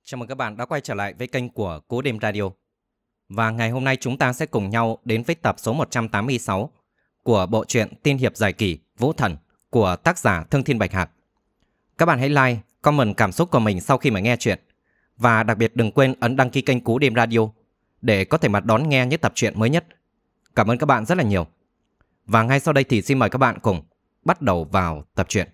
Chào mừng các bạn đã quay trở lại với kênh của Cố Đêm Radio. Và ngày hôm nay chúng ta sẽ cùng nhau đến với tập số 186 của bộ truyện tiên hiệp dài kỳ Vũ Thần của tác giả Thương Thiên Bạch Hạc. Các bạn hãy like, comment cảm xúc của mình sau khi mà nghe chuyện. Và đặc biệt đừng quên ấn đăng ký kênh Cố Đêm Radio để có thể đón nghe những tập truyện mới nhất. Cảm ơn các bạn rất là nhiều. Và ngay sau đây thì xin mời các bạn cùng bắt đầu vào tập truyện.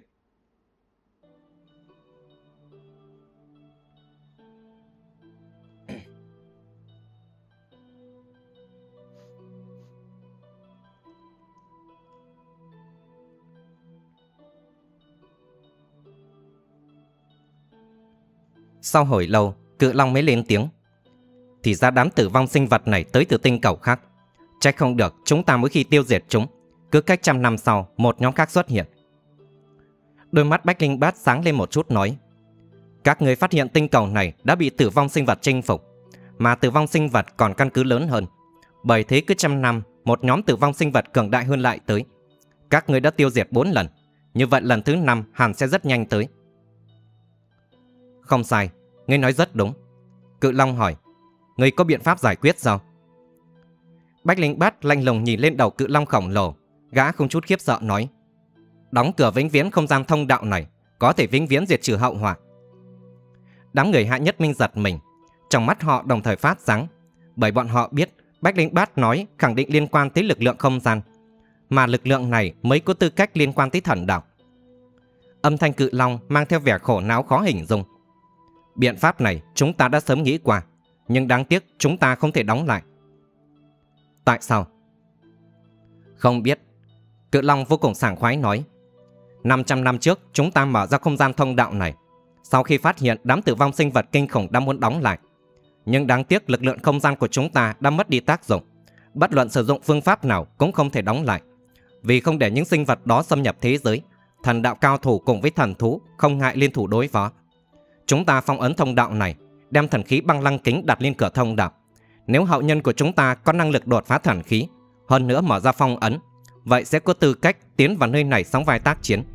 Sau hồi lâu, Cự Long mới lên tiếng. Thì ra đám tử vong sinh vật này tới từ tinh cầu khác. Trách không được chúng ta mỗi khi tiêu diệt chúng, cứ cách trăm năm sau một nhóm khác xuất hiện. Đôi mắt Bách Linh Bát sáng lên một chút nói. Các người phát hiện tinh cầu này đã bị tử vong sinh vật chinh phục, mà tử vong sinh vật còn căn cứ lớn hơn. Bởi thế cứ trăm năm một nhóm tử vong sinh vật cường đại hơn lại tới. Các người đã tiêu diệt 4 lần, như vậy lần thứ 5 hẳn sẽ rất nhanh tới. Không sai, ngươi nói rất đúng. Cự Long hỏi, ngươi có biện pháp giải quyết sao? Bách Linh Bát lạnh lùng nhìn lên đầu Cự Long khổng lồ, gã không chút khiếp sợ nói, đóng cửa vĩnh viễn không gian thông đạo này, có thể vĩnh viễn diệt trừ hậu họa. Đám người Hạ Nhất Minh giật mình, trong mắt họ đồng thời phát sáng, bởi bọn họ biết Bách Linh Bát nói khẳng định liên quan tới lực lượng không gian, mà lực lượng này mới có tư cách liên quan tới thần đạo. Âm thanh Cự Long mang theo vẻ khổ não khó hình dung. Biện pháp này chúng ta đã sớm nghĩ qua, nhưng đáng tiếc chúng ta không thể đóng lại. Tại sao? Không biết. Cự Long vô cùng sảng khoái nói. 500 năm trước chúng ta mở ra không gian thông đạo này, sau khi phát hiện đám tử vong sinh vật kinh khủng đã muốn đóng lại. Nhưng đáng tiếc lực lượng không gian của chúng ta đã mất đi tác dụng, bất luận sử dụng phương pháp nào cũng không thể đóng lại. Vì không để những sinh vật đó xâm nhập thế giới, thần đạo cao thủ cùng với thần thú không ngại liên thủ đối phó. Chúng ta phong ấn thông đạo này, đem thần khí băng lăng kính đặt lên cửa thông đạo. Nếu hậu nhân của chúng ta có năng lực đột phá thần khí, hơn nữa mở ra phong ấn, vậy sẽ có tư cách tiến vào nơi này sóng vai tác chiến.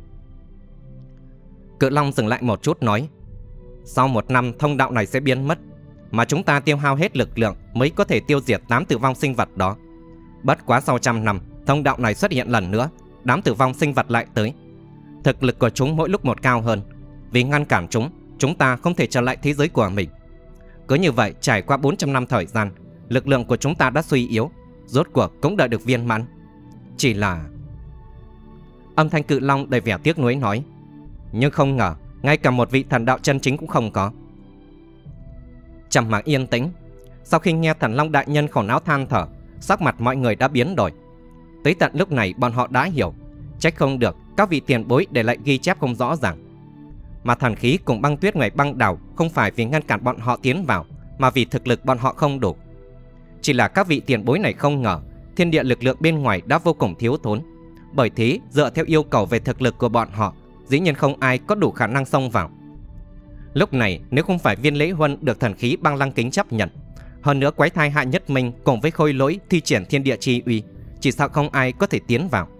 Cự Long dừng lại một chút nói, sau 1 năm thông đạo này sẽ biến mất, mà chúng ta tiêu hao hết lực lượng mới có thể tiêu diệt đám tử vong sinh vật đó. Bất quá sau 100 năm, thông đạo này xuất hiện lần nữa, đám tử vong sinh vật lại tới. Thực lực của chúng mỗi lúc một cao hơn. Vì ngăn cản chúng ta không thể trở lại thế giới của mình. Cứ như vậy trải qua 400 năm thời gian, lực lượng của chúng ta đã suy yếu, rốt cuộc cũng đợi được viên mãn. Chỉ là... Âm thanh Cự Long đầy vẻ tiếc nuối nói, nhưng không ngờ ngay cả một vị thần đạo chân chính cũng không có. Trầm mặc yên tĩnh. Sau khi nghe Thần Long đại nhân khổ não than thở, sắc mặt mọi người đã biến đổi. Tới tận lúc này bọn họ đã hiểu, trách không được các vị tiền bối để lại ghi chép không rõ ràng. Mà thần khí cùng băng tuyết ngoài băng đảo không phải vì ngăn cản bọn họ tiến vào, mà vì thực lực bọn họ không đủ. Chỉ là các vị tiền bối này không ngờ thiên địa lực lượng bên ngoài đã vô cùng thiếu thốn. Bởi thế dựa theo yêu cầu về thực lực của bọn họ, dĩ nhiên không ai có đủ khả năng xông vào. Lúc này nếu không phải Viên Lễ Huân được thần khí băng lăng kính chấp nhận, hơn nữa quái thai Hạ Nhất Minh cùng với Khôi Lỗi thi triển thiên địa chi uy, chỉ sợ không ai có thể tiến vào.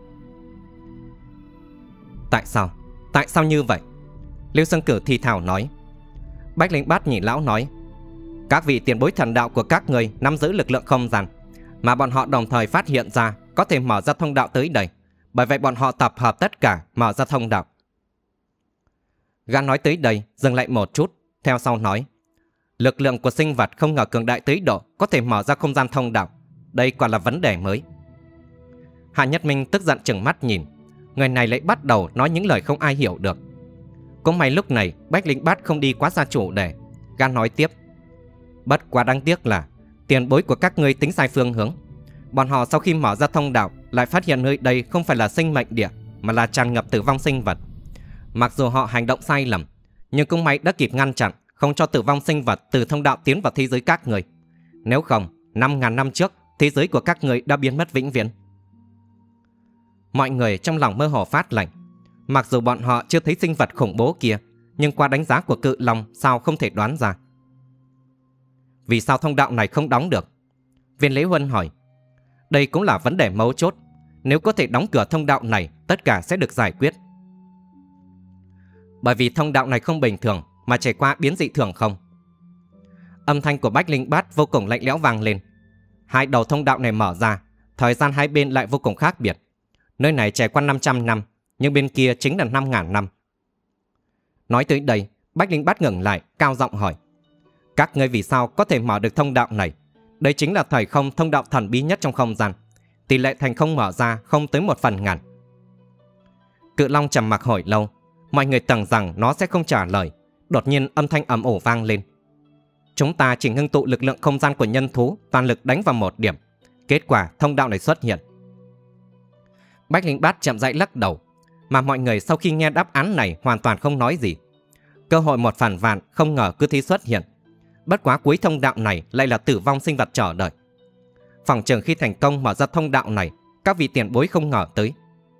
Tại sao? Tại sao như vậy? Lưu Sơn Cử thì thào nói. Bách Linh Bát nhìn lão nói, các vị tiền bối thần đạo của các người nắm giữ lực lượng không gian, mà bọn họ đồng thời phát hiện ra có thể mở ra thông đạo tới đây, bởi vậy bọn họ tập hợp tất cả mở ra thông đạo. Gã nói tới đây dừng lại một chút, theo sau nói, lực lượng của sinh vật không ngờ cường đại tới độ có thể mở ra không gian thông đạo. Đây quả là vấn đề mới. Hạ Nhất Minh tức giận trừng mắt nhìn, người này lại bắt đầu nói những lời không ai hiểu được. Cũng may lúc này Bách Linh Bát không đi quá xa chủ đề. Gã nói tiếp, bất quá đáng tiếc là tiền bối của các ngươi tính sai phương hướng. Bọn họ sau khi mở ra thông đạo lại phát hiện nơi đây không phải là sinh mệnh địa, mà là tràn ngập tử vong sinh vật. Mặc dù họ hành động sai lầm, nhưng cũng may đã kịp ngăn chặn, không cho tử vong sinh vật từ thông đạo tiến vào thế giới các người. Nếu không, 5.000 năm trước thế giới của các người đã biến mất vĩnh viễn. Mọi người trong lòng mơ hồ phát lạnh. Mặc dù bọn họ chưa thấy sinh vật khủng bố kia, nhưng qua đánh giá của Cự Long sao không thể đoán ra. Vì sao thông đạo này không đóng được? Viên Lễ Huân hỏi. Đây cũng là vấn đề mấu chốt. Nếu có thể đóng cửa thông đạo này, tất cả sẽ được giải quyết. Bởi vì thông đạo này không bình thường, mà trải qua biến dị thường không. Âm thanh của Bách Linh Bát vô cùng lạnh lẽo vang lên. Hai đầu thông đạo này mở ra, thời gian hai bên lại vô cùng khác biệt. Nơi này trải qua 500 năm, nhưng bên kia chính là 5.000 năm. Nói tới đây, Bách Linh Bát ngừng lại, cao giọng hỏi: các ngươi vì sao có thể mở được thông đạo này? Đây chính là thời không thông đạo thần bí nhất trong không gian. Tỷ lệ thành không mở ra không tới 1/1000. Cự Long trầm mặc hồi lâu. Mọi người tưởng rằng nó sẽ không trả lời. Đột nhiên âm thanh ầm ồ vang lên: chúng ta chỉ ngưng tụ lực lượng không gian của nhân thú, toàn lực đánh vào một điểm. Kết quả thông đạo này xuất hiện. Bách Linh Bát chậm rãi lắc đầu, mà mọi người sau khi nghe đáp án này hoàn toàn không nói gì. Cơ hội 1/1000 không ngờ cứ thế xuất hiện. Bất quá cuối thông đạo này lại là tử vong sinh vật chờ đợi. Phỏng chừng khi thành công mở ra thông đạo này, các vị tiền bối không ngờ tới.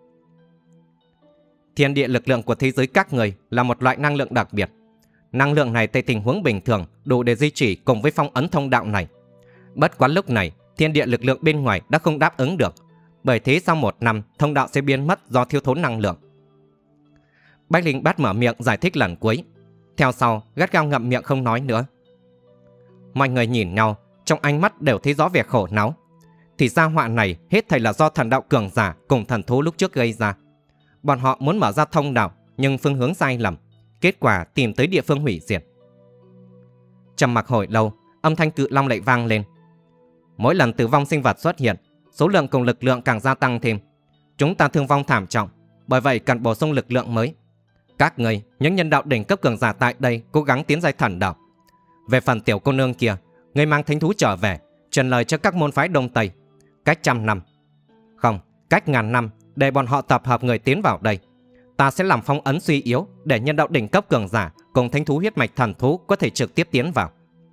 Thiên địa lực lượng của thế giới các người là một loại năng lượng đặc biệt. Năng lượng này tại tình huống bình thường đủ để duy trì cùng với phong ấn thông đạo này. Bất quá lúc này thiên địa lực lượng bên ngoài đã không đáp ứng được. Bởi thế sau 1 năm thông đạo sẽ biến mất do thiếu thốn năng lượng. Bách Linh Bát mở miệng giải thích lần cuối. Theo sau gắt gao ngậm miệng không nói nữa. Mọi người nhìn nhau, trong ánh mắt đều thấy rõ vẻ khổ não. Thì ra họa này hết thảy là do thần đạo cường giả cùng thần thú lúc trước gây ra. Bọn họ muốn mở ra thông đạo nhưng phương hướng sai lầm, kết quả tìm tới địa phương hủy diệt. Trầm mặc hồi lâu, âm thanh Cự Long lại vang lên. Mỗi lần tử vong sinh vật xuất hiện, số lượng cùng lực lượng càng gia tăng thêm. Chúng ta thương vong thảm trọng, bởi vậy cần bổ sung lực lượng mới. Các người, những nhân đạo đỉnh cấp cường giả tại đây cố gắng tiến giai thần đạo. Về phần tiểu cô nương kia, người mang thánh thú trở về, truyền lời cho các môn phái Đông Tây. Cách 100 năm, không, cách 1000 năm, để bọn họ tập hợp người tiến vào đây. Ta sẽ làm phong ấn suy yếu để nhân đạo đỉnh cấp cường giả cùng thánh thú huyết mạch thần thú có thể trực tiếp tiến vào.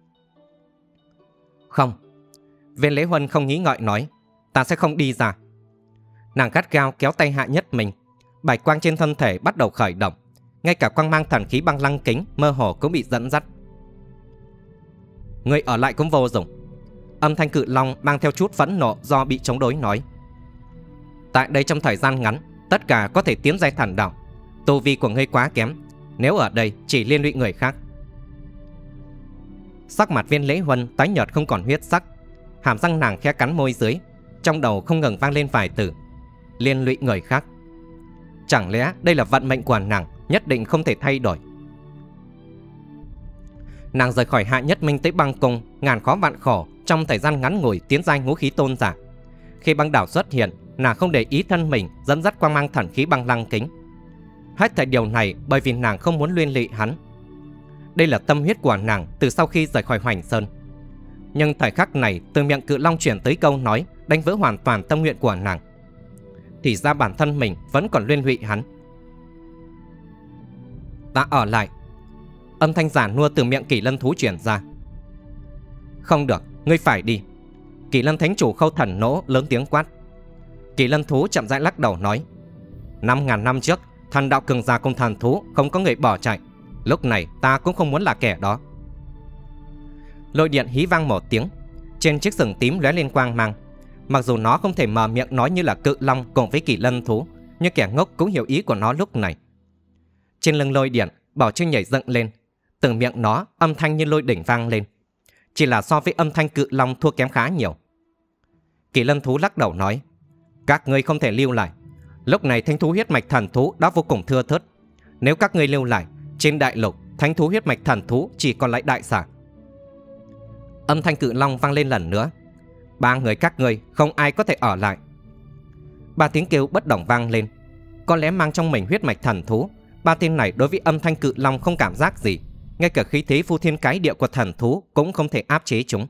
Không. Viên Lễ Huân không nghĩ ngợi nói: ta sẽ không đi ra. Nàng gắt gao kéo tay Hạ Nhất Minh. Bạch quang trên thân thể bắt đầu khởi động. Ngay cả quang mang thần khí băng lăng kính mơ hồ cũng bị dẫn dắt. Người ở lại cũng vô dụng. Âm thanh Cự Long mang theo chút phẫn nộ do bị chống đối nói: tại đây trong thời gian ngắn, tất cả có thể tiến giai thần đạo. Tu vi của ngươi quá kém, nếu ở đây chỉ liên lụy người khác. Sắc mặt Viên Lễ Huân tái nhợt không còn huyết sắc. Hàm răng nàng khẽ cắn môi dưới, trong đầu không ngừng vang lên vài từ: liên lụy người khác. Chẳng lẽ đây là vận mệnh của nàng, nhất định không thể thay đổi. Nàng rời khỏi Hạ Nhất Minh tới băng cung, ngàn khó vạn khổ, trong thời gian ngắn ngủi tiến giai ngũ khí tôn giả. Khi băng đảo xuất hiện, nàng không để ý thân mình dẫn dắt quang mang thần khí băng lăng kính. Hết thảy điều này bởi vì nàng không muốn liên lụy hắn. Đây là tâm huyết của nàng từ sau khi rời khỏi Hoành Sơn. Nhưng thời khắc này, từ miệng Cự Long chuyển tới câu nói đánh vỡ hoàn toàn tâm nguyện của nàng. Thì ra bản thân mình vẫn còn liên lụy hắn. Ta ở lại. Âm thanh giả nua từ miệng Kỳ Lân thú truyền ra. Không được, ngươi phải đi. Kỳ Lân thánh chủ Khâu Thần Nỗ lớn tiếng quát. Kỳ Lân thú chậm rãi lắc đầu nói: 5.000 năm trước, thần đạo cường giả cùng thần thú không có người bỏ chạy. Lúc này ta cũng không muốn là kẻ đó. Lôi điện hí vang một tiếng. Trên chiếc sừng tím lóe lên quang mang. Mặc dù nó không thể mở miệng nói như là Cự Long cùng với Kỳ Lân thú, nhưng kẻ ngốc cũng hiểu ý của nó lúc này. Trên lưng lôi điện, Bảo Trinh nhảy dựng lên. Từ miệng nó âm thanh như lôi đỉnh vang lên. Chỉ là so với âm thanh Cự Long thua kém khá nhiều. Kỳ Lân thú lắc đầu nói: các ngươi không thể lưu lại. Lúc này thánh thú huyết mạch thần thú đã vô cùng thưa thớt. Nếu các ngươi lưu lại, trên đại lục thánh thú huyết mạch thần thú chỉ còn lại đại xà. Âm thanh Cự Long vang lên lần nữa: 3 người các ngươi không ai có thể ở lại. 3 tiếng kêu bất đồng vang lên. Có lẽ mang trong mình huyết mạch thần thú, 3 tên này đối với âm thanh Cự Long không cảm giác gì. Ngay cả khí thế phu thiên cái địa của thần thú cũng không thể áp chế chúng.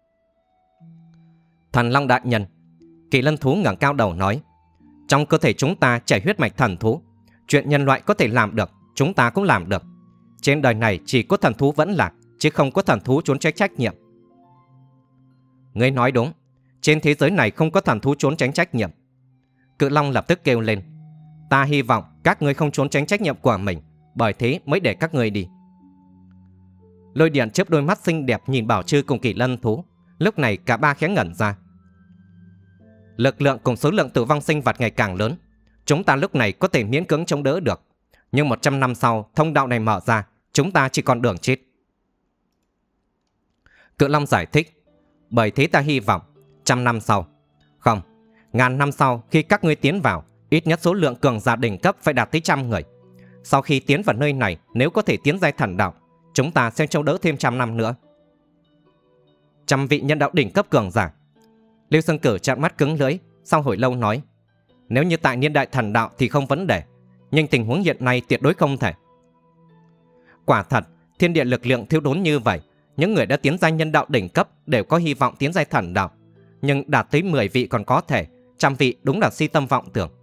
Thần Long đại nhân. Kỳ Lân thú ngẩng cao đầu nói: trong cơ thể chúng ta chảy huyết mạch thần thú. Chuyện nhân loại có thể làm được, chúng ta cũng làm được. Trên đời này chỉ có thần thú vẫn lạc, chứ không có thần thú trốn tránh trách nhiệm. Ngươi nói đúng, trên thế giới này không có thần thú trốn tránh trách nhiệm. Cự Long lập tức kêu lên: ta hy vọng các ngươi không trốn tránh trách nhiệm của mình, bởi thế mới để các ngươi đi. Lôi điện chớp đôi mắt xinh đẹp nhìn Bảo Trư cùng Kỳ Lân thú. Lúc này cả ba khẽ ngẩn ra. Lực lượng cùng số lượng tử vong sinh vật ngày càng lớn. Chúng ta lúc này có thể miễn cưỡng chống đỡ được. Nhưng 100 năm sau thông đạo này mở ra, chúng ta chỉ còn đường chết. Cự Long giải thích, bởi thế ta hy vọng 100 năm sau, không, 1000 năm sau, khi các ngươi tiến vào, ít nhất số lượng cường giả đỉnh cấp phải đạt tới 100 người. Sau khi tiến vào nơi này, nếu có thể tiến giai thần đạo, chúng ta sẽ chống đỡ thêm 100 năm nữa. 100 vị nhân đạo đỉnh cấp cường giả. Lưu Xương Cử trợn mắt cứng lưỡi, sau hồi lâu nói, nếu như tại niên đại thần đạo thì không vấn đề, nhưng tình huống hiện nay tuyệt đối không thể. Quả thật, thiên địa lực lượng thiếu đốn như vậy, những người đã tiến giai nhân đạo đỉnh cấp đều có hy vọng tiến giai thần đạo, nhưng đạt tới 10 vị còn có thể, 100 vị đúng là si tâm vọng tưởng.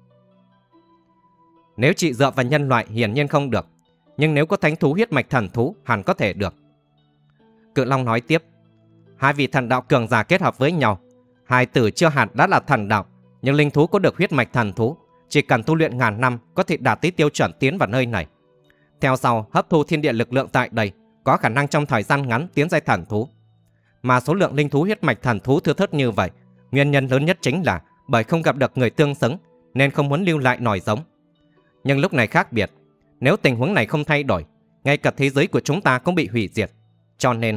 Nếu chỉ dựa vào nhân loại hiển nhiên không được, nhưng nếu có thánh thú huyết mạch thần thú hẳn có thể được. Cự Long nói tiếp, 2 vị thần đạo cường giả kết hợp với nhau, hài tử chưa hẳn đã là thần đạo, nhưng linh thú có được huyết mạch thần thú, chỉ cần tu luyện 1000 năm có thể đạt tới tiêu chuẩn tiến vào nơi này. Theo sau hấp thu thiên địa lực lượng tại đây, có khả năng trong thời gian ngắn tiến giai thần thú. Mà số lượng linh thú huyết mạch thần thú thưa thớt như vậy, nguyên nhân lớn nhất chính là bởi không gặp được người tương xứng nên không muốn lưu lại nòi giống. Nhưng lúc này khác biệt, nếu tình huống này không thay đổi, ngay cả thế giới của chúng ta cũng bị hủy diệt. Cho nên...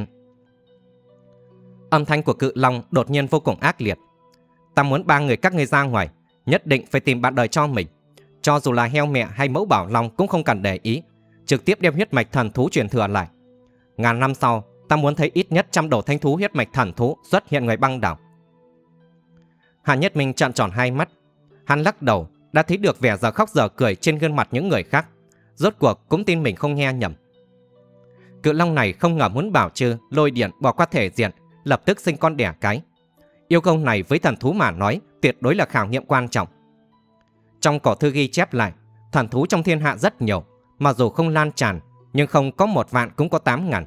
Âm thanh của Cự Long đột nhiên vô cùng ác liệt. Ta muốn 3 người các ngươi ra ngoài, nhất định phải tìm bạn đời cho mình. Cho dù là heo mẹ hay mẫu bảo long cũng không cần để ý, trực tiếp đem huyết mạch thần thú truyền thừa lại. 1000 năm sau, ta muốn thấy ít nhất 100 đầu thánh thú huyết mạch thần thú xuất hiện ngoài băng đảo. Hạ Nhất Minh trợn tròn hai mắt. Hắn lắc đầu, đã thấy được vẻ giờ khóc giờ cười trên gương mặt những người khác. Rốt cuộc cũng tin mình không nghe nhầm. Cự Long này không ngờ muốn Bảo Trư, Lôi Điện bỏ qua thể diện, lập tức sinh con đẻ cái. Yêu cầu này với thần thú mà nói tuyệt đối là khảo nghiệm quan trọng. Trong cổ thư ghi chép lại, thần thú trong thiên hạ rất nhiều, mà dù không lan tràn, nhưng không có 1 vạn cũng có 8.000.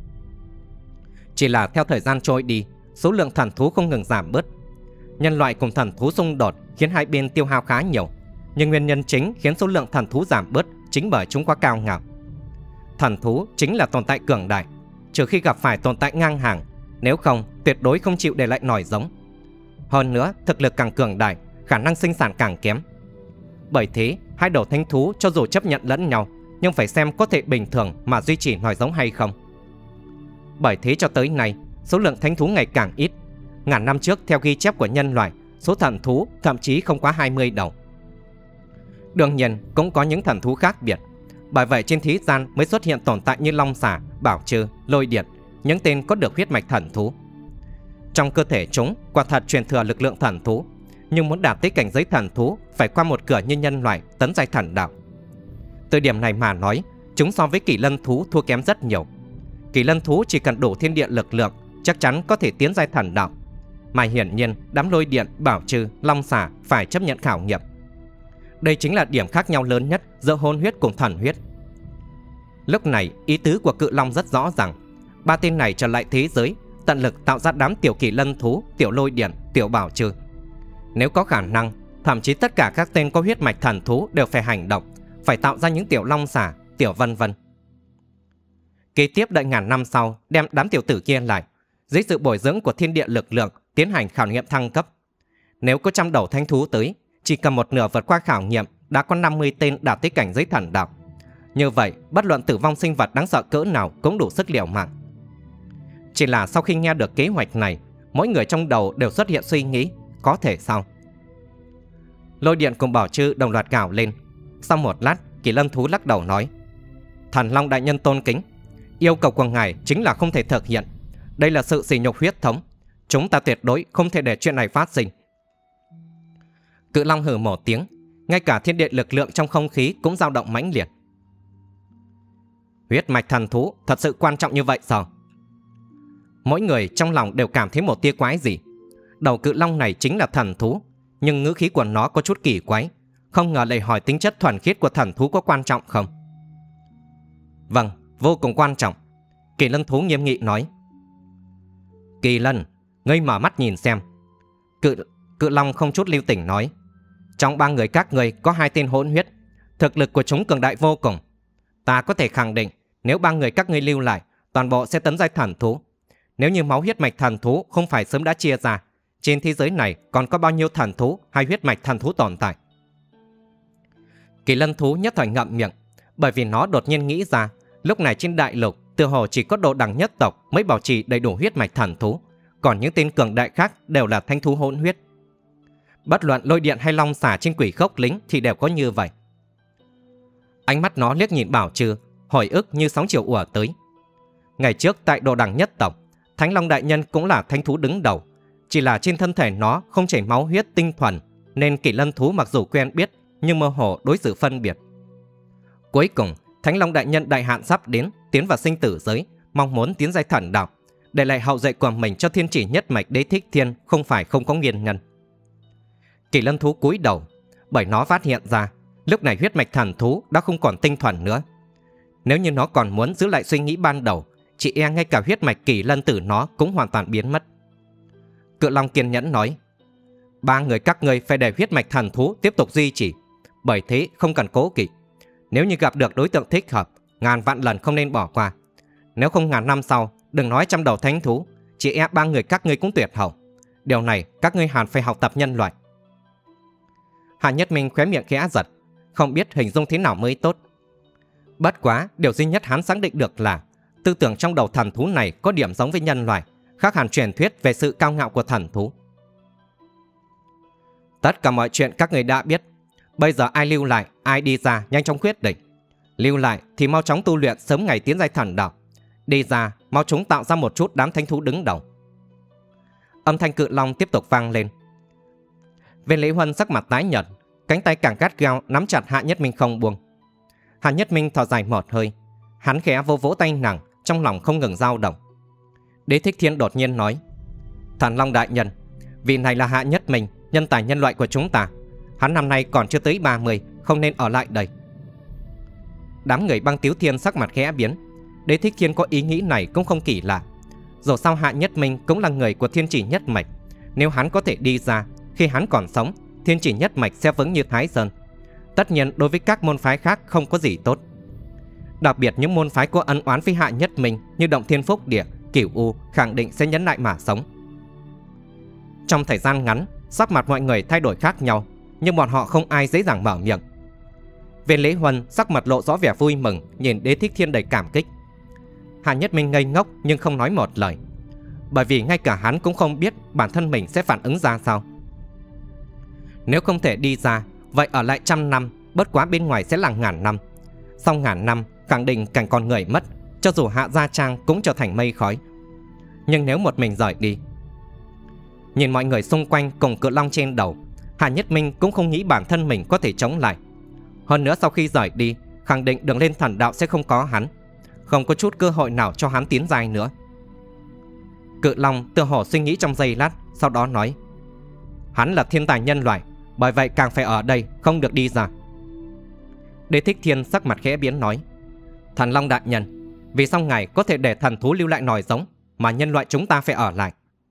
Chỉ là theo thời gian trôi đi, số lượng thần thú không ngừng giảm bớt. Nhân loại cùng thần thú xung đột khiến hai bên tiêu hao khá nhiều, nhưng nguyên nhân chính khiến số lượng thần thú giảm bớt chính bởi chúng quá cao ngạo. Thần thú chính là tồn tại cường đại, trừ khi gặp phải tồn tại ngang hàng, nếu không tuyệt đối không chịu để lại nòi giống. Hơn nữa, thực lực càng cường đại, khả năng sinh sản càng kém. Bởi thế, hai đầu thánh thú cho dù chấp nhận lẫn nhau, nhưng phải xem có thể bình thường mà duy trì nòi giống hay không. Bởi thế cho tới nay, số lượng thánh thú ngày càng ít. 1000 năm trước theo ghi chép của nhân loại, số thần thú thậm chí không quá 20 đầu. Đương nhiên cũng có những thần thú khác biệt. Bởi vậy trên thế gian mới xuất hiện tồn tại như Long Xà, Bảo Trư, Lôi Điện, những tên có được huyết mạch thần thú. Trong cơ thể chúng quả thật truyền thừa lực lượng thần thú, nhưng muốn đạt tới cảnh giới thần thú phải qua một cửa như nhân loại tấn giai thần đạo. Từ điểm này mà nói, chúng so với Kỳ Lân thú thua kém rất nhiều. Kỳ Lân thú chỉ cần đủ thiên địa lực lượng chắc chắn có thể tiến giai thần đạo, mà hiển nhiên đám Lôi Điện, Bảo Trư, Long Xà phải chấp nhận khảo nghiệm. Đây chính là điểm khác nhau lớn nhất giữa hôn huyết cùng thần huyết. Lúc này ý tứ của Cự Long rất rõ ràng, 3 tên này trở lại thế giới, tận lực tạo ra đám tiểu Kỳ Lân thú, tiểu Lôi Điện, tiểu Bảo Trư. Nếu có khả năng, thậm chí tất cả các tên có huyết mạch thần thú đều phải hành động, phải tạo ra những tiểu Long Xà, tiểu vân vân. Kế tiếp đợi 1000 năm sau, đem đám tiểu tử kia lại, dưới sự bồi dưỡng của thiên địa lực lượng tiến hành khảo nghiệm thăng cấp. Nếu có 100 đầu thánh thú tới, chỉ cần một nửa vượt qua khảo nghiệm đã có 50 tên đạt tới cảnh giới thần đạo. Như vậy, bất luận tử vong sinh vật đáng sợ cỡ nào cũng đủ sức liều mạng. Chỉ là sau khi nghe được kế hoạch này, mỗi người trong đầu đều xuất hiện suy nghĩ, có thể sao? Lôi Điện cùng Bảo Trư đồng loạt gào lên. Sau một lát, Kỳ Lân thú lắc đầu nói, Thần Long đại nhân tôn kính, yêu cầu của ngài chính là không thể thực hiện. Đây là sự sỉ nhục huyết thống, chúng ta tuyệt đối không thể để chuyện này phát sinh. Cự Long hừ một tiếng, ngay cả thiên địa lực lượng trong không khí cũng dao động mãnh liệt. Huyết mạch thần thú thật sự quan trọng như vậy sao? Mỗi người trong lòng đều cảm thấy một tia quái gì. Đầu Cự Long này chính là thần thú, nhưng ngữ khí của nó có chút kỳ quái, không ngờ lại hỏi tính chất thuần khiết của thần thú có quan trọng không. Vâng, vô cùng quan trọng, Kỳ Lân thú nghiêm nghị nói. Kỳ Lân, ngươi mở mắt nhìn xem. Cự Long không chút lưu tình nói, trong 3 người các ngươi có 2 tên hỗn huyết, thực lực của chúng cường đại vô cùng. Ta có thể khẳng định, nếu 3 người các ngươi lưu lại, toàn bộ sẽ tấn giai thần thú. Nếu như máu huyết mạch thần thú không phải sớm đã chia ra, trên thế giới này còn có bao nhiêu thần thú hay huyết mạch thần thú tồn tại? Kỳ Lân thú nhất thời ngậm miệng, bởi vì nó đột nhiên nghĩ ra, lúc này trên đại lục tựa hồ chỉ có Đồ Đằng nhất tộc mới bảo trì đầy đủ huyết mạch thần thú, còn những tên cường đại khác đều là thánh thú hỗn huyết. Bất luận lôi điện hay long xà trên quỷ khốc lính thì đều có như vậy. Ánh mắt nó liếc nhìn Bảo Trư, hồi ức như sóng chiều ùa tới. Ngày trước tại Đồ Đằng nhất tộc, Thánh Long đại nhân cũng là thánh thú đứng đầu, chỉ là trên thân thể nó không chảy máu huyết tinh thuần, nên Kỷ Lân thú mặc dù quen biết nhưng mơ hồ đối xử phân biệt. Cuối cùng, Thánh Long đại nhân đại hạn sắp đến, tiến vào sinh tử giới, mong muốn tiến giai thần đạo, để lại hậu duệ của mình cho thiên chỉ nhất mạch Đế Thích Thiên không phải không có nguyên nhân. Kỷ Lân thú cúi đầu, bởi nó phát hiện ra lúc này huyết mạch thần thú đã không còn tinh thuần nữa. Nếu như nó còn muốn giữ lại suy nghĩ ban đầu, chỉ e ngay cả huyết mạch Kỷ Lân tử nó cũng hoàn toàn biến mất. Cự Long kiên nhẫn nói: 3 người các ngươi phải để huyết mạch thần thú tiếp tục duy trì, bởi thế không cần cố kỵ. Nếu như gặp được đối tượng thích hợp, ngàn vạn lần không nên bỏ qua. Nếu không ngàn năm sau, đừng nói trăm đầu thánh thú, chỉ e 3 người các ngươi cũng tuyệt hậu. Điều này các ngươi hẳn phải học tập nhân loại. Hạ Nhất Minh khóe miệng khẽ giật, không biết hình dung thế nào mới tốt. Bất quá, điều duy nhất hắn xác định được là tư tưởng trong đầu thần thú này có điểm giống với nhân loại, khác hẳn truyền thuyết về sự cao ngạo của thần thú. Tất cả mọi chuyện các người đã biết, bây giờ ai lưu lại, ai đi ra nhanh chóng quyết định. Lưu lại thì mau chóng tu luyện sớm ngày tiến giai thần đạo, đi ra mau chúng tạo ra một chút đám thánh thú đứng đầu. Âm thanh Cự Long tiếp tục vang lên. Viên Lý Huân sắc mặt tái nhợt, cánh tay càng gắt gao nắm chặt Hạ Nhất Minh không buông. Hạ Nhất Minh thở dài một hơi, hắn khẽ vỗ vỗ tay nàng, trong lòng không ngừng dao động. Đế Thích Thiên đột nhiên nói: Thần Long đại nhân, vị này là Hạ Nhất Minh, nhân tài nhân loại của chúng ta. Hắn năm nay còn chưa tới 30, không nên ở lại đây. Đám người Băng Tiếu Thiên sắc mặt khẽ biến. Đế Thích Thiên có ý nghĩ này cũng không kỳ lạ. Dù sao Hạ Nhất Minh cũng là người của thiên chỉ nhất mạch, nếu hắn có thể đi ra, khi hắn còn sống, thiên chỉ nhất mạch sẽ vững như Thái Sơn. Tất nhiên đối với các môn phái khác không có gì tốt. Đặc biệt những môn phái có ân oán với Hạ Nhất Minh như Động Thiên Phúc Địa, Cửu U khẳng định sẽ nhẫn nại mà sống. Trong thời gian ngắn, sắc mặt mọi người thay đổi khác nhau, nhưng bọn họ không ai dễ dàng mở miệng. Viên Lý Huân sắc mặt lộ rõ vẻ vui mừng, nhìn Đế Thích Thiên đầy cảm kích. Hạ Nhất Minh ngây ngốc nhưng không nói một lời, bởi vì ngay cả hắn cũng không biết bản thân mình sẽ phản ứng ra sao. Nếu không thể đi ra, vậy ở lại 100 năm, bất quá bên ngoài sẽ là ngàn năm. Sau ngàn năm, khẳng định cảnh con người mất, cho dù Hạ Gia Trang cũng trở thành mây khói. Nhưng nếu một mình rời đi, nhìn mọi người xung quanh cùng Cự Long trên đầu, Hạ Nhất Minh cũng không nghĩ bản thân mình có thể chống lại. Hơn nữa sau khi rời đi, khẳng định đường lên thần đạo sẽ không có hắn, không có chút cơ hội nào cho hắn tiến dài nữa. Cự Long tựa hồ suy nghĩ trong giây lát, sau đó nói: Hắn là thiên tài nhân loại, bởi vậy càng phải ở đây, không được đi ra. Đế Thích Thiên sắc mặt khẽ biến nói: Thần Long đại nhân, vì sao ngài có thể để thần thú lưu lại nòi giống, mà nhân loại chúng ta phải ở lại?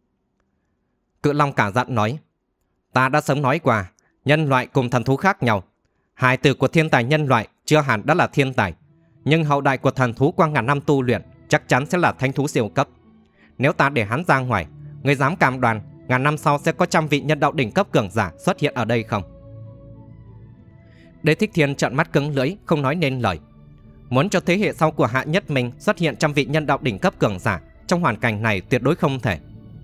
Cự Long cả giận nói: Ta đã sớm nói qua, nhân loại cùng thần thú khác nhau. Hài tử của thiên tài nhân loại chưa hẳn đã là thiên tài, nhưng hậu đại của thần thú qua ngàn năm tu luyện chắc chắn sẽ là thánh thú siêu cấp. Nếu ta để hắn ra ngoài, người dám cam đoan ngàn năm sau sẽ có 100 vị nhân đạo đỉnh cấp cường giả xuất hiện ở đây không? Đế Thích Thiên trợn mắt cứng lưỡi, không nói nên lời. Muốn cho thế hệ sau của Hạ Nhất Minh xuất hiện 100 vị nhân đạo đỉnh cấp cường giả trong hoàn cảnh này tuyệt đối không thể.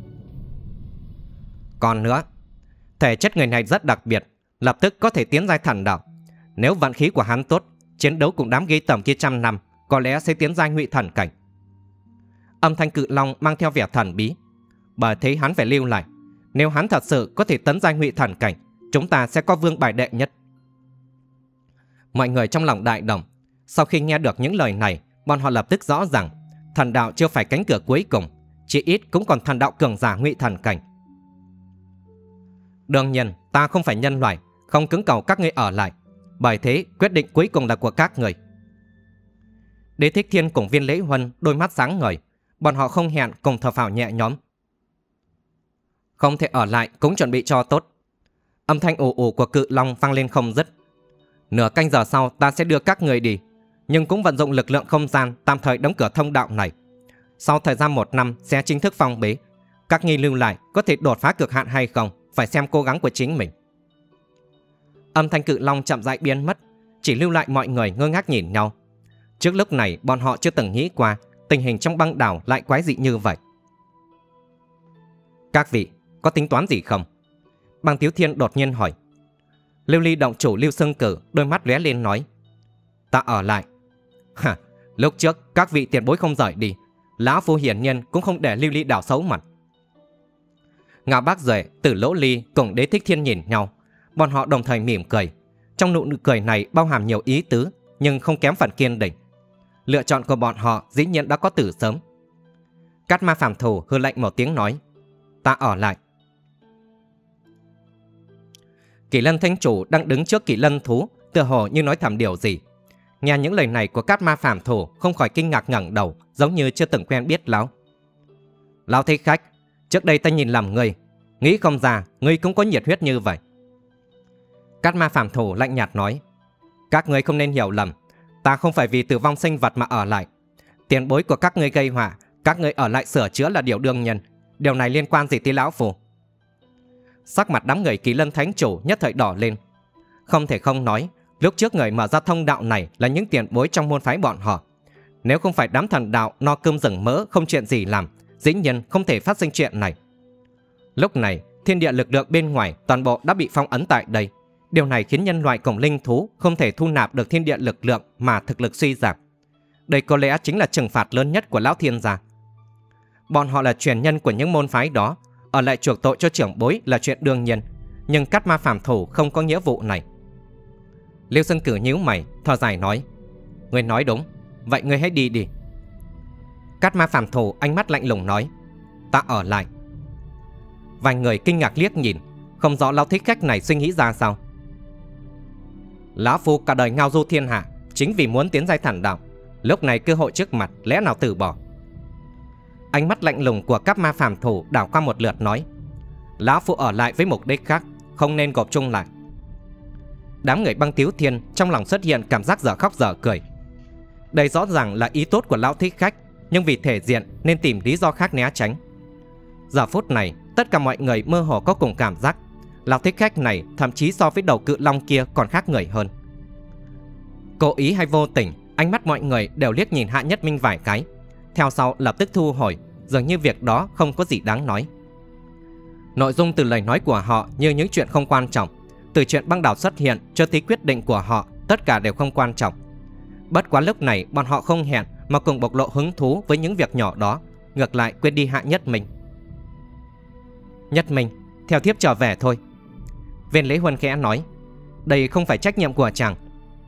Còn nữa, thể chất người này rất đặc biệt, lập tức có thể tiến giai thần đạo. Nếu vận khí của hắn tốt, chiến đấu cùng đám ghê tởm kia 100 năm, có lẽ sẽ tiến giai ngụy thần cảnh. Âm thanh Cự Long mang theo vẻ thần bí. Bởi thế hắn phải lưu lại. Nếu hắn thật sự có thể tấn giai ngụy thần cảnh, chúng ta sẽ có vương bài đệ nhất. Mọi người trong lòng đại động. Sau khi nghe được những lời này, bọn họ lập tức rõ rằng thần đạo chưa phải cánh cửa cuối cùng, chỉ ít cũng còn thần đạo cường giả ngụy thần cảnh. Đương nhiên, ta không phải nhân loại, không cứng cầu các ngươi ở lại. Bởi thế, quyết định cuối cùng là của các người. Đế Thích Thiên cùng Viên Lý Huân đôi mắt sáng ngời, bọn họ không hẹn cùng thở phào nhẹ nhõm. Không thể ở lại cũng chuẩn bị cho tốt. Âm thanh ù ù của Cự Long vang lên không dứt. Nửa canh giờ sau ta sẽ đưa các người đi, nhưng cũng vận dụng lực lượng không gian tạm thời đóng cửa thông đạo này. Sau thời gian 1 năm sẽ chính thức phong bế. Các ngươi lưu lại có thể đột phá cực hạn hay không, phải xem cố gắng của chính mình. Âm thanh Cự Long chậm rãi biến mất, chỉ lưu lại mọi người ngơ ngác nhìn nhau. Trước lúc này bọn họ chưa từng nghĩ qua tình hình trong băng đảo lại quái dị như vậy. Các vị có tính toán gì không? Băng Tiếu Thiên đột nhiên hỏi. Lưu Ly động chủ Lưu Xương Cử đôi mắt lóe lên nói: Ta ở lại. Hả, lúc trước các vị tiền bối không rời đi, lão phu hiển nhiên cũng không để Lưu Ly đảo xấu mặt. Ngạo Bác Duệ, Tử Lỗ Ly cùng Đế Thích Thiên nhìn nhau, bọn họ đồng thời mỉm cười. Trong nụ cười này bao hàm nhiều ý tứ, nhưng không kém phần kiên định. Lựa chọn của bọn họ dĩ nhiên đã có từ sớm. Cát Ma phàm thù hừ lạnh một tiếng nói: Ta ở lại. Kỳ Lân Thánh Chủ đang đứng trước Kỳ Lân thú, tựa hồ như nói thầm điều gì. Nghe những lời này của Cát Ma phàm thù, không khỏi kinh ngạc ngẩng đầu, giống như chưa từng quen biết lão. Lão Thích Khách, trước đây ta nhìn lầm ngươi, nghĩ không ra ngươi cũng có nhiệt huyết như vậy. Cát Ma phàm thù lạnh nhạt nói: Các ngươi không nên hiểu lầm, ta không phải vì tử vong sinh vật mà ở lại. Tiền bối của các ngươi gây họa, các ngươi ở lại sửa chữa là điều đương nhiên. Điều này liên quan gì tới lão phu? Sắc mặt đám người Kỳ Lân Thánh Chủ nhất thời đỏ lên. Không thể không nói, lúc trước người mở ra thông đạo này là những tiền bối trong môn phái bọn họ. Nếu không phải đám thần đạo no cơm rừng mỡ không chuyện gì làm, dĩ nhiên không thể phát sinh chuyện này. Lúc này, thiên địa lực lượng bên ngoài toàn bộ đã bị phong ấn tại đây. Điều này khiến nhân loại cùng linh thú không thể thu nạp được thiên địa lực lượng mà thực lực suy giảm. Đây có lẽ chính là trừng phạt lớn nhất của Lão Thiên gia. Bọn họ là truyền nhân của những môn phái đó, ở lại chuộc tội cho trưởng bối là chuyện đương nhiên, nhưng Cát Ma phàm thù không có nghĩa vụ này. Lưu Xương Cử nhíu mày, thở dài nói: Ngươi nói đúng, vậy ngươi hãy đi đi. Cát Ma phàm thù ánh mắt lạnh lùng nói: Ta ở lại. Vài người kinh ngạc liếc nhìn, không rõ Lão Thích Khách này suy nghĩ ra sao. Lão phu cả đời ngao du thiên hạ, chính vì muốn tiến giai thần đạo, lúc này cơ hội trước mặt lẽ nào từ bỏ. Ánh mắt lạnh lùng của Cát Ma phàm thù đảo qua một lượt nói: Lão phu ở lại với mục đích khác, không nên gộp chung lại. Đám người Băng Tiếu Thiên trong lòng xuất hiện cảm giác dở khóc dở cười. Đây rõ ràng là ý tốt của Lão Thích Khách, nhưng vì thể diện nên tìm lý do khác né tránh. Giờ phút này, tất cả mọi người mơ hồ có cùng cảm giác, Lão Thích Khách này thậm chí so với đầu cự long kia còn khác người hơn. Cố ý hay vô tình, ánh mắt mọi người đều liếc nhìn Hạ Nhất Minh vài cái, theo sau lập tức thu hồi, dường như việc đó không có gì đáng nói. Nội dung từ lời nói của họ như những chuyện không quan trọng, từ chuyện băng đảo xuất hiện cho tới quyết định của họ, tất cả đều không quan trọng. Bất quá lúc này bọn họ không hẹn mà cùng bộc lộ hứng thú với những việc nhỏ đó, ngược lại quên đi Hạ Nhất Minh. Nhất Minh, theo thiếp trở về thôi. Viên Lễ Huân khẽ nói: Đây không phải trách nhiệm của chàng.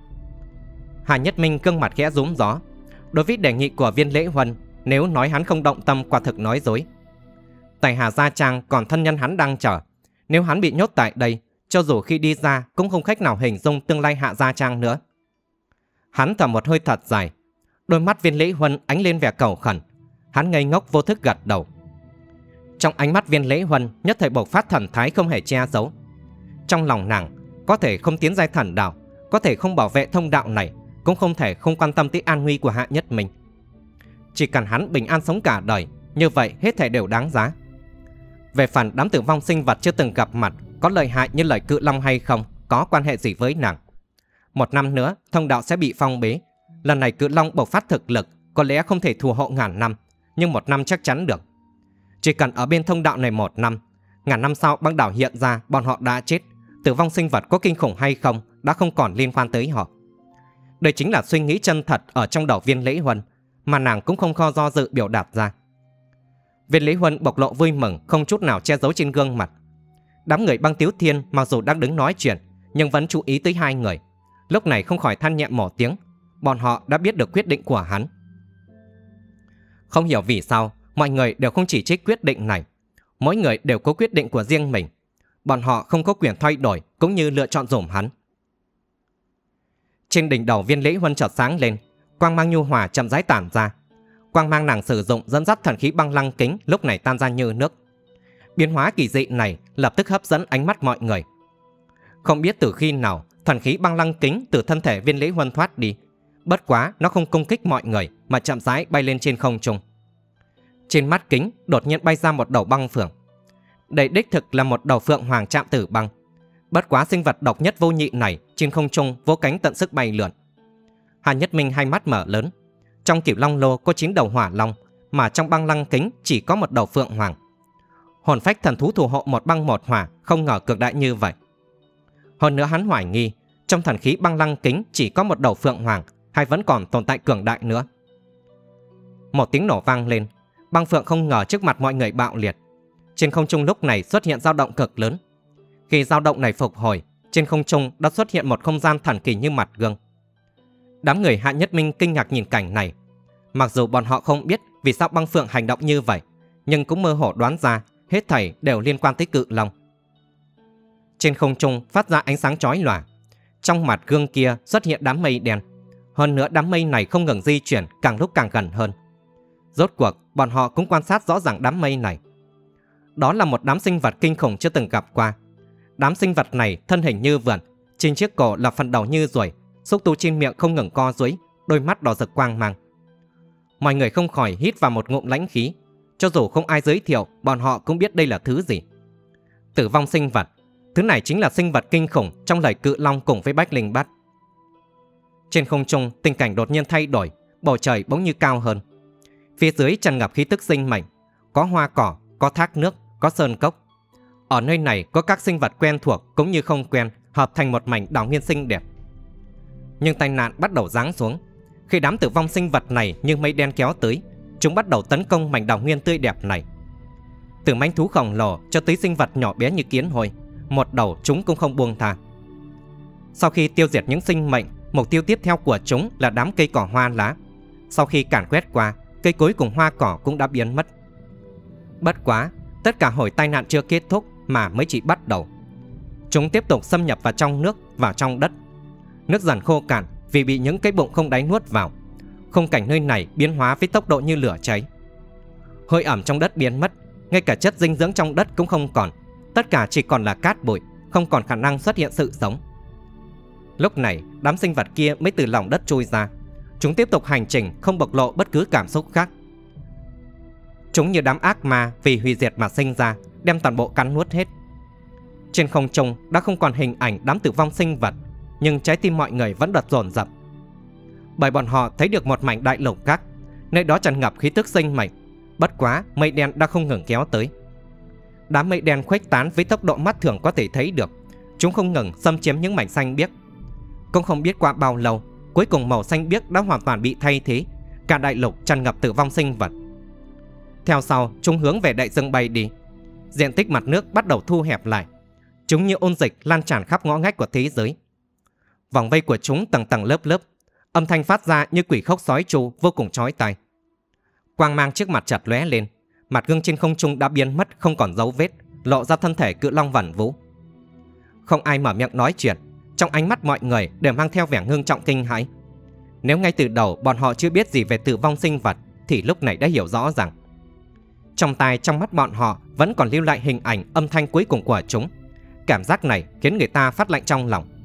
Hạ Nhất Minh gương mặt khẽ rúm gió. Đối với đề nghị của Viên Lễ Huân, nếu nói hắn không động tâm quả thực nói dối. Tại Hà Gia Trang còn thân nhân hắn đang chờ, nếu hắn bị nhốt tại đây, cho dù khi đi ra cũng không cách nào hình dung tương lai Hạ Gia Trang nữa. Hắn thở một hơi thật dài, đôi mắt Viên Lễ Huân ánh lên vẻ cầu khẩn. Hắn ngây ngốc vô thức gật đầu. Trong ánh mắt Viên Lễ Huân nhất thời bộc phát thần thái không hề che giấu. Trong lòng nàng, có thể không tiến giai thần đạo, có thể không bảo vệ thông đạo này, cũng không thể không quan tâm tới an nguy của Hạ Nhất Minh. Chỉ cần hắn bình an sống cả đời, như vậy hết thảy đều đáng giá. Về phần đám tử vong sinh vật chưa từng gặp mặt, có lợi hại như lời cự long hay không, có quan hệ gì với nàng. 1 năm nữa thông đạo sẽ bị phong bế. Lần này cự long bộc phát thực lực, có lẽ không thể thù hộ ngàn năm, nhưng 1 năm chắc chắn được. Chỉ cần ở bên thông đạo này 1 năm, ngàn năm sau băng đảo hiện ra bọn họ đã chết, tử vong sinh vật có kinh khủng hay không đã không còn liên quan tới họ. Đây chính là suy nghĩ chân thật ở trong đầu Viên Lễ Huân, mà nàng cũng không kho do dự biểu đạt ra. Viên Lễ Huân bộc lộ vui mừng không chút nào che giấu trên gương mặt. Đám người Băng Tiếu Thiên mặc dù đang đứng nói chuyện, nhưng vẫn chú ý tới hai người. Lúc này không khỏi than nhẹ một tiếng, bọn họ đã biết được quyết định của hắn. Không hiểu vì sao mọi người đều không chỉ trích quyết định này. Mỗi người đều có quyết định của riêng mình. Bọn họ không có quyền thay đổi cũng như lựa chọn dùm hắn. Trên đỉnh đầu Viên Lễ Huân chợt sáng lên, quang mang nhu hòa chậm rãi tản ra. Quang mang nàng sử dụng dẫn dắt thần khí băng lăng kính lúc này tan ra như nước. Biến hóa kỳ dị này lập tức hấp dẫn ánh mắt mọi người. Không biết từ khi nào thần khí băng lăng kính từ thân thể Viên Lễ Huân thoát đi. Bất quá nó không công kích mọi người mà chậm rãi bay lên trên không trung. Trên mắt kính đột nhiên bay ra một đầu băng phượng. Đây đích thực là một đầu phượng hoàng trạm tử băng. Bất quá sinh vật độc nhất vô nhị này trên không trung vỗ cánh tận sức bay lượn. Hà Nhất Minh hai mắt mở lớn. Trong Cửu Long Lô có 9 đầu hỏa long, mà trong băng lăng kính chỉ có một đầu phượng hoàng. Hồn phách thần thú thủ hộ một băng một hỏa không ngờ cực đại như vậy. Hơn nữa hắn hoài nghi trong thần khí băng lăng kính chỉ có một đầu phượng hoàng, hay vẫn còn tồn tại cường đại nữa. Một tiếng nổ vang lên, băng phượng không ngờ trước mặt mọi người bạo liệt. Trên không trung lúc này xuất hiện dao động cực lớn. Khi dao động này phục hồi, trên không trung đã xuất hiện một không gian thần kỳ như mặt gương. Đám người Hạ Nhất Minh kinh ngạc nhìn cảnh này. Mặc dù bọn họ không biết vì sao băng phượng hành động như vậy, nhưng cũng mơ hồ đoán ra hết thảy đều liên quan tới Cự Long. Trên không trung phát ra ánh sáng chói lòa. Trong mặt gương kia xuất hiện đám mây đen. Hơn nữa đám mây này không ngừng di chuyển, càng lúc càng gần hơn. Rốt cuộc bọn họ cũng quan sát rõ ràng đám mây này. Đó là một đám sinh vật kinh khủng chưa từng gặp qua. Đám sinh vật này thân hình như vượn, trên chiếc cổ là phần đầu như ruồi, xúc tu trên miệng không ngừng co duỗi, đôi mắt đỏ rực quang mang. Mọi người không khỏi hít vào một ngụm lãnh khí. Cho dù không ai giới thiệu, bọn họ cũng biết đây là thứ gì. Tử vong sinh vật. Thứ này chính là sinh vật kinh khủng trong lời Cự Long cùng với Bách Linh Bát. Trên không trung, tình cảnh đột nhiên thay đổi, bầu trời bỗng như cao hơn. Phía dưới tràn ngập khí tức sinh mệnh, có hoa cỏ, có thác nước, có sơn cốc. Ở nơi này có các sinh vật quen thuộc cũng như không quen, hợp thành một mảnh đảo nguyên xinh đẹp. Nhưng tai nạn bắt đầu giáng xuống. Khi đám tử vong sinh vật này như mây đen kéo tới, chúng bắt đầu tấn công mảnh đảo nguyên tươi đẹp này. Từ mãnh thú khổng lồ cho tới sinh vật nhỏ bé như kiến hôi, một đầu chúng cũng không buông tha. Sau khi tiêu diệt những sinh mệnh, mục tiêu tiếp theo của chúng là đám cây cỏ hoa lá. Sau khi càn quét qua, cây cối cùng hoa cỏ cũng đã biến mất. Bất quá, tất cả hồi tai nạn chưa kết thúc mà mới chỉ bắt đầu. Chúng tiếp tục xâm nhập vào trong nước, vào trong đất. Nước dần khô cạn vì bị những cái bụng không đáy nuốt vào. Khung cảnh nơi này biến hóa với tốc độ như lửa cháy. Hơi ẩm trong đất biến mất, ngay cả chất dinh dưỡng trong đất cũng không còn. Tất cả chỉ còn là cát bụi, không còn khả năng xuất hiện sự sống. Lúc này, đám sinh vật kia mới từ lòng đất trôi ra. Chúng tiếp tục hành trình không bộc lộ bất cứ cảm xúc khác. Chúng như đám ác ma vì hủy diệt mà sinh ra, đem toàn bộ cắn nuốt hết. Trên không trung đã không còn hình ảnh đám tử vong sinh vật, nhưng trái tim mọi người vẫn đập dồn dập. Bởi bọn họ thấy được một mảnh đại lục khác, nơi đó tràn ngập khí tức sinh mệnh. Bất quá, mây đen đã không ngừng kéo tới. Đám mây đen khuếch tán với tốc độ mắt thường có thể thấy được. Chúng không ngừng xâm chiếm những mảnh xanh biếc. Cũng không biết qua bao lâu, cuối cùng màu xanh biếc đã hoàn toàn bị thay thế. Cả đại lục tràn ngập tử vong sinh vật. Theo sau, chúng hướng về đại dương bay đi. Diện tích mặt nước bắt đầu thu hẹp lại. Chúng như ôn dịch lan tràn khắp ngõ ngách của thế giới. Vòng vây của chúng tầng tầng lớp lớp, âm thanh phát ra như quỷ khóc sói tru, vô cùng chói tai. Quang mang trước mặt chợt lóe lên, mặt gương trên không trung đã biến mất không còn dấu vết, lộ ra thân thể Cự Long vẩn vũ. Không ai mở miệng nói chuyện, trong ánh mắt mọi người đều mang theo vẻ ngưng trọng kinh hãi. Nếu ngay từ đầu bọn họ chưa biết gì về tử vong sinh vật, thì lúc này đã hiểu rõ rằng trong tai trong mắt bọn họ vẫn còn lưu lại hình ảnh âm thanh cuối cùng của chúng. Cảm giác này khiến người ta phát lạnh trong lòng.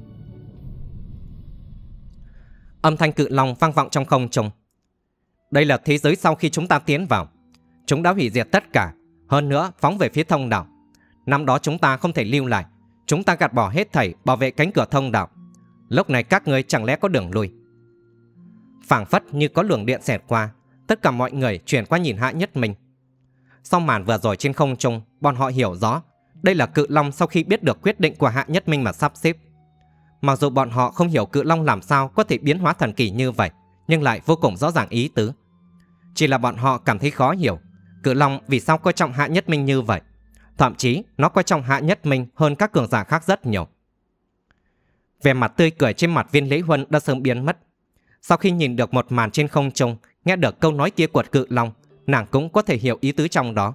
Âm thanh Cự Long vang vọng trong không trung. Đây là thế giới sau khi chúng ta tiến vào. Chúng đã hủy diệt tất cả, hơn nữa phóng về phía thông đạo. Năm đó chúng ta không thể lưu lại, chúng ta gạt bỏ hết thảy bảo vệ cánh cửa thông đạo. Lúc này các ngươi chẳng lẽ có đường lui? Phảng phất như có luồng điện xẹt qua, tất cả mọi người chuyển qua nhìn Hạ Nhất Minh. Sau màn vừa rồi trên không trung, bọn họ hiểu rõ đây là Cự Long sau khi biết được quyết định của Hạ Nhất Minh mà sắp xếp. Mặc dù bọn họ không hiểu Cự Long làm sao có thể biến hóa thần kỳ như vậy, nhưng lại vô cùng rõ ràng ý tứ. Chỉ là bọn họ cảm thấy khó hiểu Cự Long vì sao coi trọng Hạ Nhất Minh như vậy. Thậm chí nó coi trọng Hạ Nhất Minh hơn các cường giả khác rất nhiều. Vẻ mặt tươi cười trên mặt Viên Lễ Huân đã sớm biến mất. Sau khi nhìn được một màn trên không trung, nghe được câu nói kia của Cự Long, nàng cũng có thể hiểu ý tứ trong đó.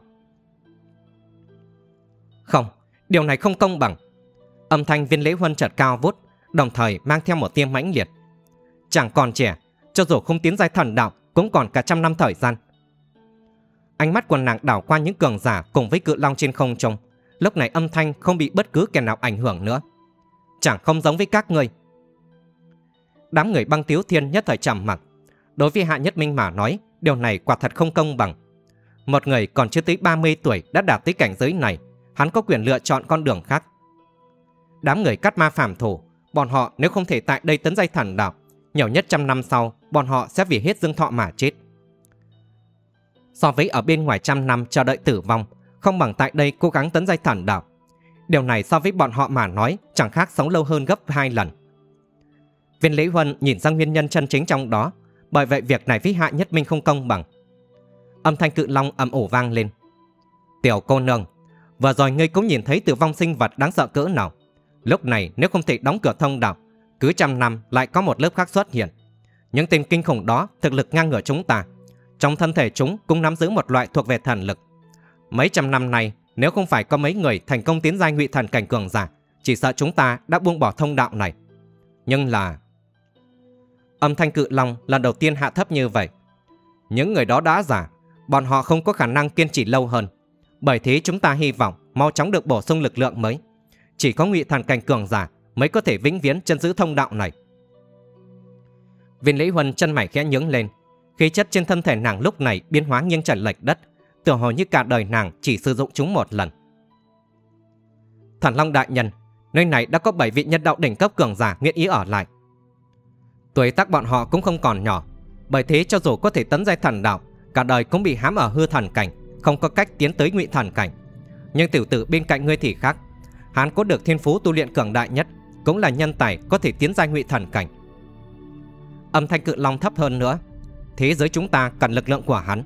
Không, điều này không công bằng. Âm thanh Viên Lễ Huân chợt cao vút, đồng thời mang theo một tia mãnh liệt. Chẳng còn trẻ, cho dù không tiến giai thần đạo cũng còn cả 100 năm thời gian. Ánh mắt của nàng đảo qua những cường giả cùng với Cự Long trên không trung. Lúc này âm thanh không bị bất cứ kẻ nào ảnh hưởng nữa. Chẳng không giống với các ngươi. Đám người Băng Tiếu Thiên nhất thời trầm mặc. Đối với Hạ Nhất Minh mà nói, điều này quả thật không công bằng. Một người còn chưa tới 30 tuổi đã đạt tới cảnh giới này, hắn có quyền lựa chọn con đường khác. Đám người Cát Ma phàm thủ, bọn họ nếu không thể tại đây tấn giai thần đạo, nhiều nhất 100 năm sau, bọn họ sẽ vì hết dương thọ mà chết. So với ở bên ngoài 100 năm chờ đợi tử vong, không bằng tại đây cố gắng tấn giai thần đạo. Điều này so với bọn họ mà nói chẳng khác sống lâu hơn gấp 2 lần. Viên Lễ Huân nhìn ra nguyên nhân chân chính trong đó, bởi vậy việc này với Hạ Nhất Minh không công bằng. Âm thanh Cự Long ầm ồ vang lên. Tiểu cô nương, vừa rồi ngươi cũng nhìn thấy tử vong sinh vật đáng sợ cỡ nào. Lúc này nếu không thể đóng cửa thông đạo, cứ 100 năm lại có một lớp khác xuất hiện. Những tên kinh khủng đó thực lực ngang ngửa chúng ta. Trong thân thể chúng cũng nắm giữ một loại thuộc về thần lực. Mấy trăm năm nay, nếu không phải có mấy người thành công tiến giai ngụy thần cảnh cường giả, chỉ sợ chúng ta đã buông bỏ thông đạo này. Nhưng là... Âm thanh Cự Long lần đầu tiên hạ thấp như vậy. Những người đó đã giả, bọn họ không có khả năng kiên trì lâu hơn. Bởi thế chúng ta hy vọng mau chóng được bổ sung lực lượng mới. Chỉ có ngụy thần cảnh cường giả mới có thể vĩnh viễn chân giữ thông đạo này. Viên Lễ Huân chân mày khẽ nhướng lên. Khí chất trên thân thể nàng lúc này biến hóa nghiêng trời lệch đất, tựa hồ như cả đời nàng chỉ sử dụng chúng một lần. Thần Long đại nhân, nơi này đã có 7 vị nhân đạo đỉnh cấp cường giả nguyện ý ở lại. Tuổi tác bọn họ cũng không còn nhỏ, bởi thế cho dù có thể tấn giai thần đạo, cả đời cũng bị hãm ở hư thần cảnh, không có cách tiến tới ngụy thần cảnh. Nhưng tiểu tử bên cạnh ngươi thì khác, hắn có được thiên phú tu luyện cường đại nhất, cũng là nhân tài có thể tiến giai ngụy thần cảnh. Âm thanh Cự Long thấp hơn nữa. Thế giới chúng ta cần lực lượng của hắn.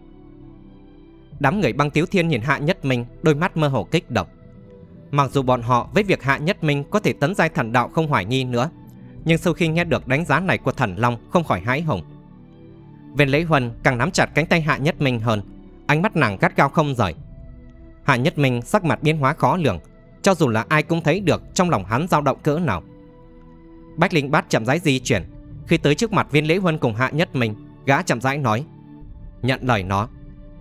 Đám người Băng Tiếu Thiên nhìn Hạ Nhất Minh, đôi mắt mơ hồ kích động. Mặc dù bọn họ với việc Hạ Nhất Minh có thể tấn giai thần đạo không hoài nghi nữa, nhưng sau khi nghe được đánh giá này của Thần Long không khỏi hãi hùng. Viên Lễ Huân càng nắm chặt cánh tay Hạ Nhất Minh hơn, ánh mắt nàng gắt gao không rời. Hạ Nhất Minh sắc mặt biến hóa khó lường, cho dù là ai cũng thấy được trong lòng hắn dao động cỡ nào. Bách Linh Bát chậm rãi di chuyển, khi tới trước mặt Viên Lễ Huân cùng Hạ Nhất Minh, gã chậm rãi nói: nhận lời nó.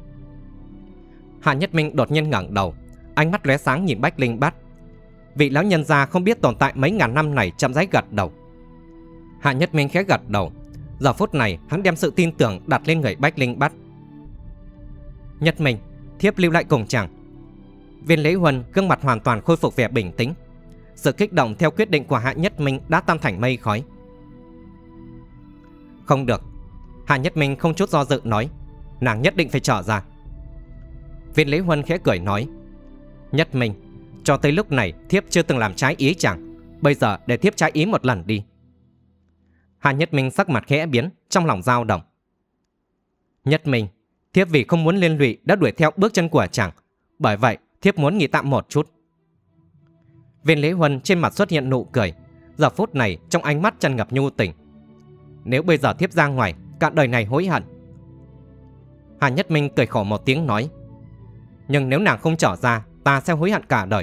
Hạ Nhất Minh đột nhiên ngẩng đầu, ánh mắt lóe sáng nhìn Bách Linh Bát. Vị lão nhân già không biết tồn tại mấy ngàn năm này chậm rãi gật đầu. Hạ Nhất Minh khẽ gật đầu. Giờ phút này hắn đem sự tin tưởng đặt lên người Bách Linh Bát. Nhất Minh, thiếp lưu lại cùng chàng. Viên Lễ Huân gương mặt hoàn toàn khôi phục vẻ bình tĩnh. Sự kích động theo quyết định của Hạ Nhất Minh đã tan thành mây khói. Không được. Hạ Nhất Minh không chút do dự nói, nàng nhất định phải trở ra. Viên Lễ Huân khẽ cười nói: Nhất Minh, cho tới lúc này thiếp chưa từng làm trái ý chàng, bây giờ để thiếp trái ý một lần đi. Hạ Nhất Minh sắc mặt khẽ biến, trong lòng dao động. Nhất Minh, thiếp vì không muốn liên lụy đã đuổi theo bước chân của chàng, bởi vậy thiếp muốn nghỉ tạm một chút. Viên Lễ Huân trên mặt xuất hiện nụ cười, giờ phút này trong ánh mắt tràn ngập nhu tình. Nếu bây giờ thiếp ra ngoài, cả đời này hối hận. Hạ Nhất Minh cười khổ một tiếng nói: nhưng nếu nàng không trở ra, ta sẽ hối hận cả đời.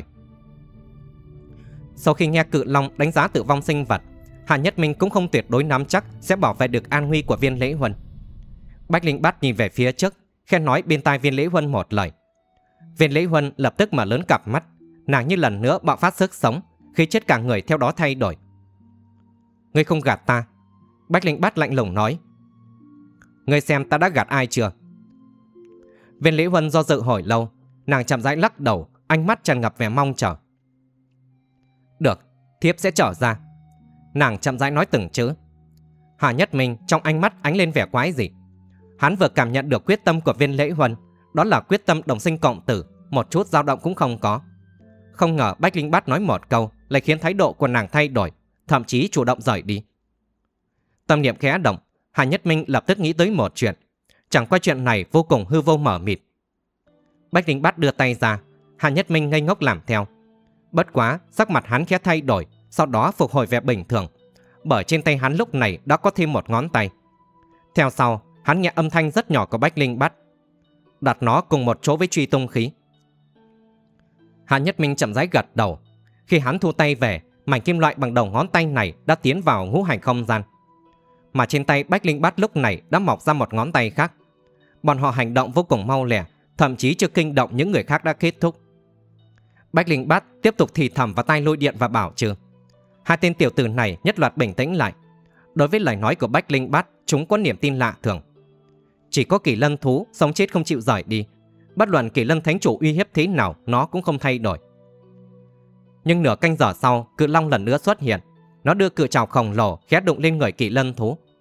Sau khi nghe Cự Long đánh giá tử vong sinh vật, Hạ Nhất Minh cũng không tuyệt đối nắm chắc sẽ bảo vệ được an nguy của Viên Lễ Huân. Bách Linh Bát nhìn về phía trước, khen nói bên tai Viên Lễ Huân một lời. Viên Lễ Huân lập tức mở lớn cặp mắt, nàng như lần nữa bạo phát sức sống, khi chết cả người theo đó thay đổi. Ngươi không gạt ta. Bách Linh Bát lạnh lùng nói. Ngươi xem ta đã gạt ai chưa? Viên Lễ Huân do dự hồi lâu, nàng chậm rãi lắc đầu, ánh mắt tràn ngập vẻ mong chờ. Được, thiếp sẽ trở ra. Nàng chậm rãi nói từng chữ. Hạ Nhất Minh trong ánh mắt ánh lên vẻ quái dị. Hắn vừa cảm nhận được quyết tâm của Viên Lễ Huân, đó là quyết tâm đồng sinh cộng tử, một chút dao động cũng không có. Không ngờ Bách Linh Bát nói một câu lại khiến thái độ của nàng thay đổi, thậm chí chủ động rời đi. Tâm niệm khẽ động, Hạ Nhất Minh lập tức nghĩ tới một chuyện, chẳng qua chuyện này vô cùng hư vô mờ mịt. Bách Linh Bát đưa tay ra, Hạ Nhất Minh ngây ngốc làm theo. Bất quá sắc mặt hắn khẽ thay đổi, sau đó phục hồi vẻ bình thường, bởi trên tay hắn lúc này đã có thêm một ngón tay. Theo sau, hắn nghe âm thanh rất nhỏ của Bách Linh Bát, đặt nó cùng một chỗ với truy tung khí. Hạ Nhất Minh chậm rãi gật đầu. Khi hắn thu tay về, mảnh kim loại bằng đầu ngón tay này đã tiến vào ngũ hành không gian, mà trên tay Bách Linh Bát lúc này đã mọc ra một ngón tay khác. Bọn họ hành động vô cùng mau lẹ, thậm chí chưa kinh động những người khác đã kết thúc. Bách Linh Bát tiếp tục thì thầm vào tai Lôi Điện và Bảo Trừ. Hai tên tiểu tử này nhất loạt bình tĩnh lại. Đối với lời nói của Bách Linh Bát, chúng có niềm tin lạ thường. Chỉ có Kỳ Lân thú sống chết không chịu rời đi, bất luận Kỳ Lân thánh chủ uy hiếp thế nào nó cũng không thay đổi. Nhưng nửa canh giờ sau, Cự Long lần nữa xuất hiện. Nó đưa cự trảo khổng lồ khẽ đụng lên người Kỳ Lân thú.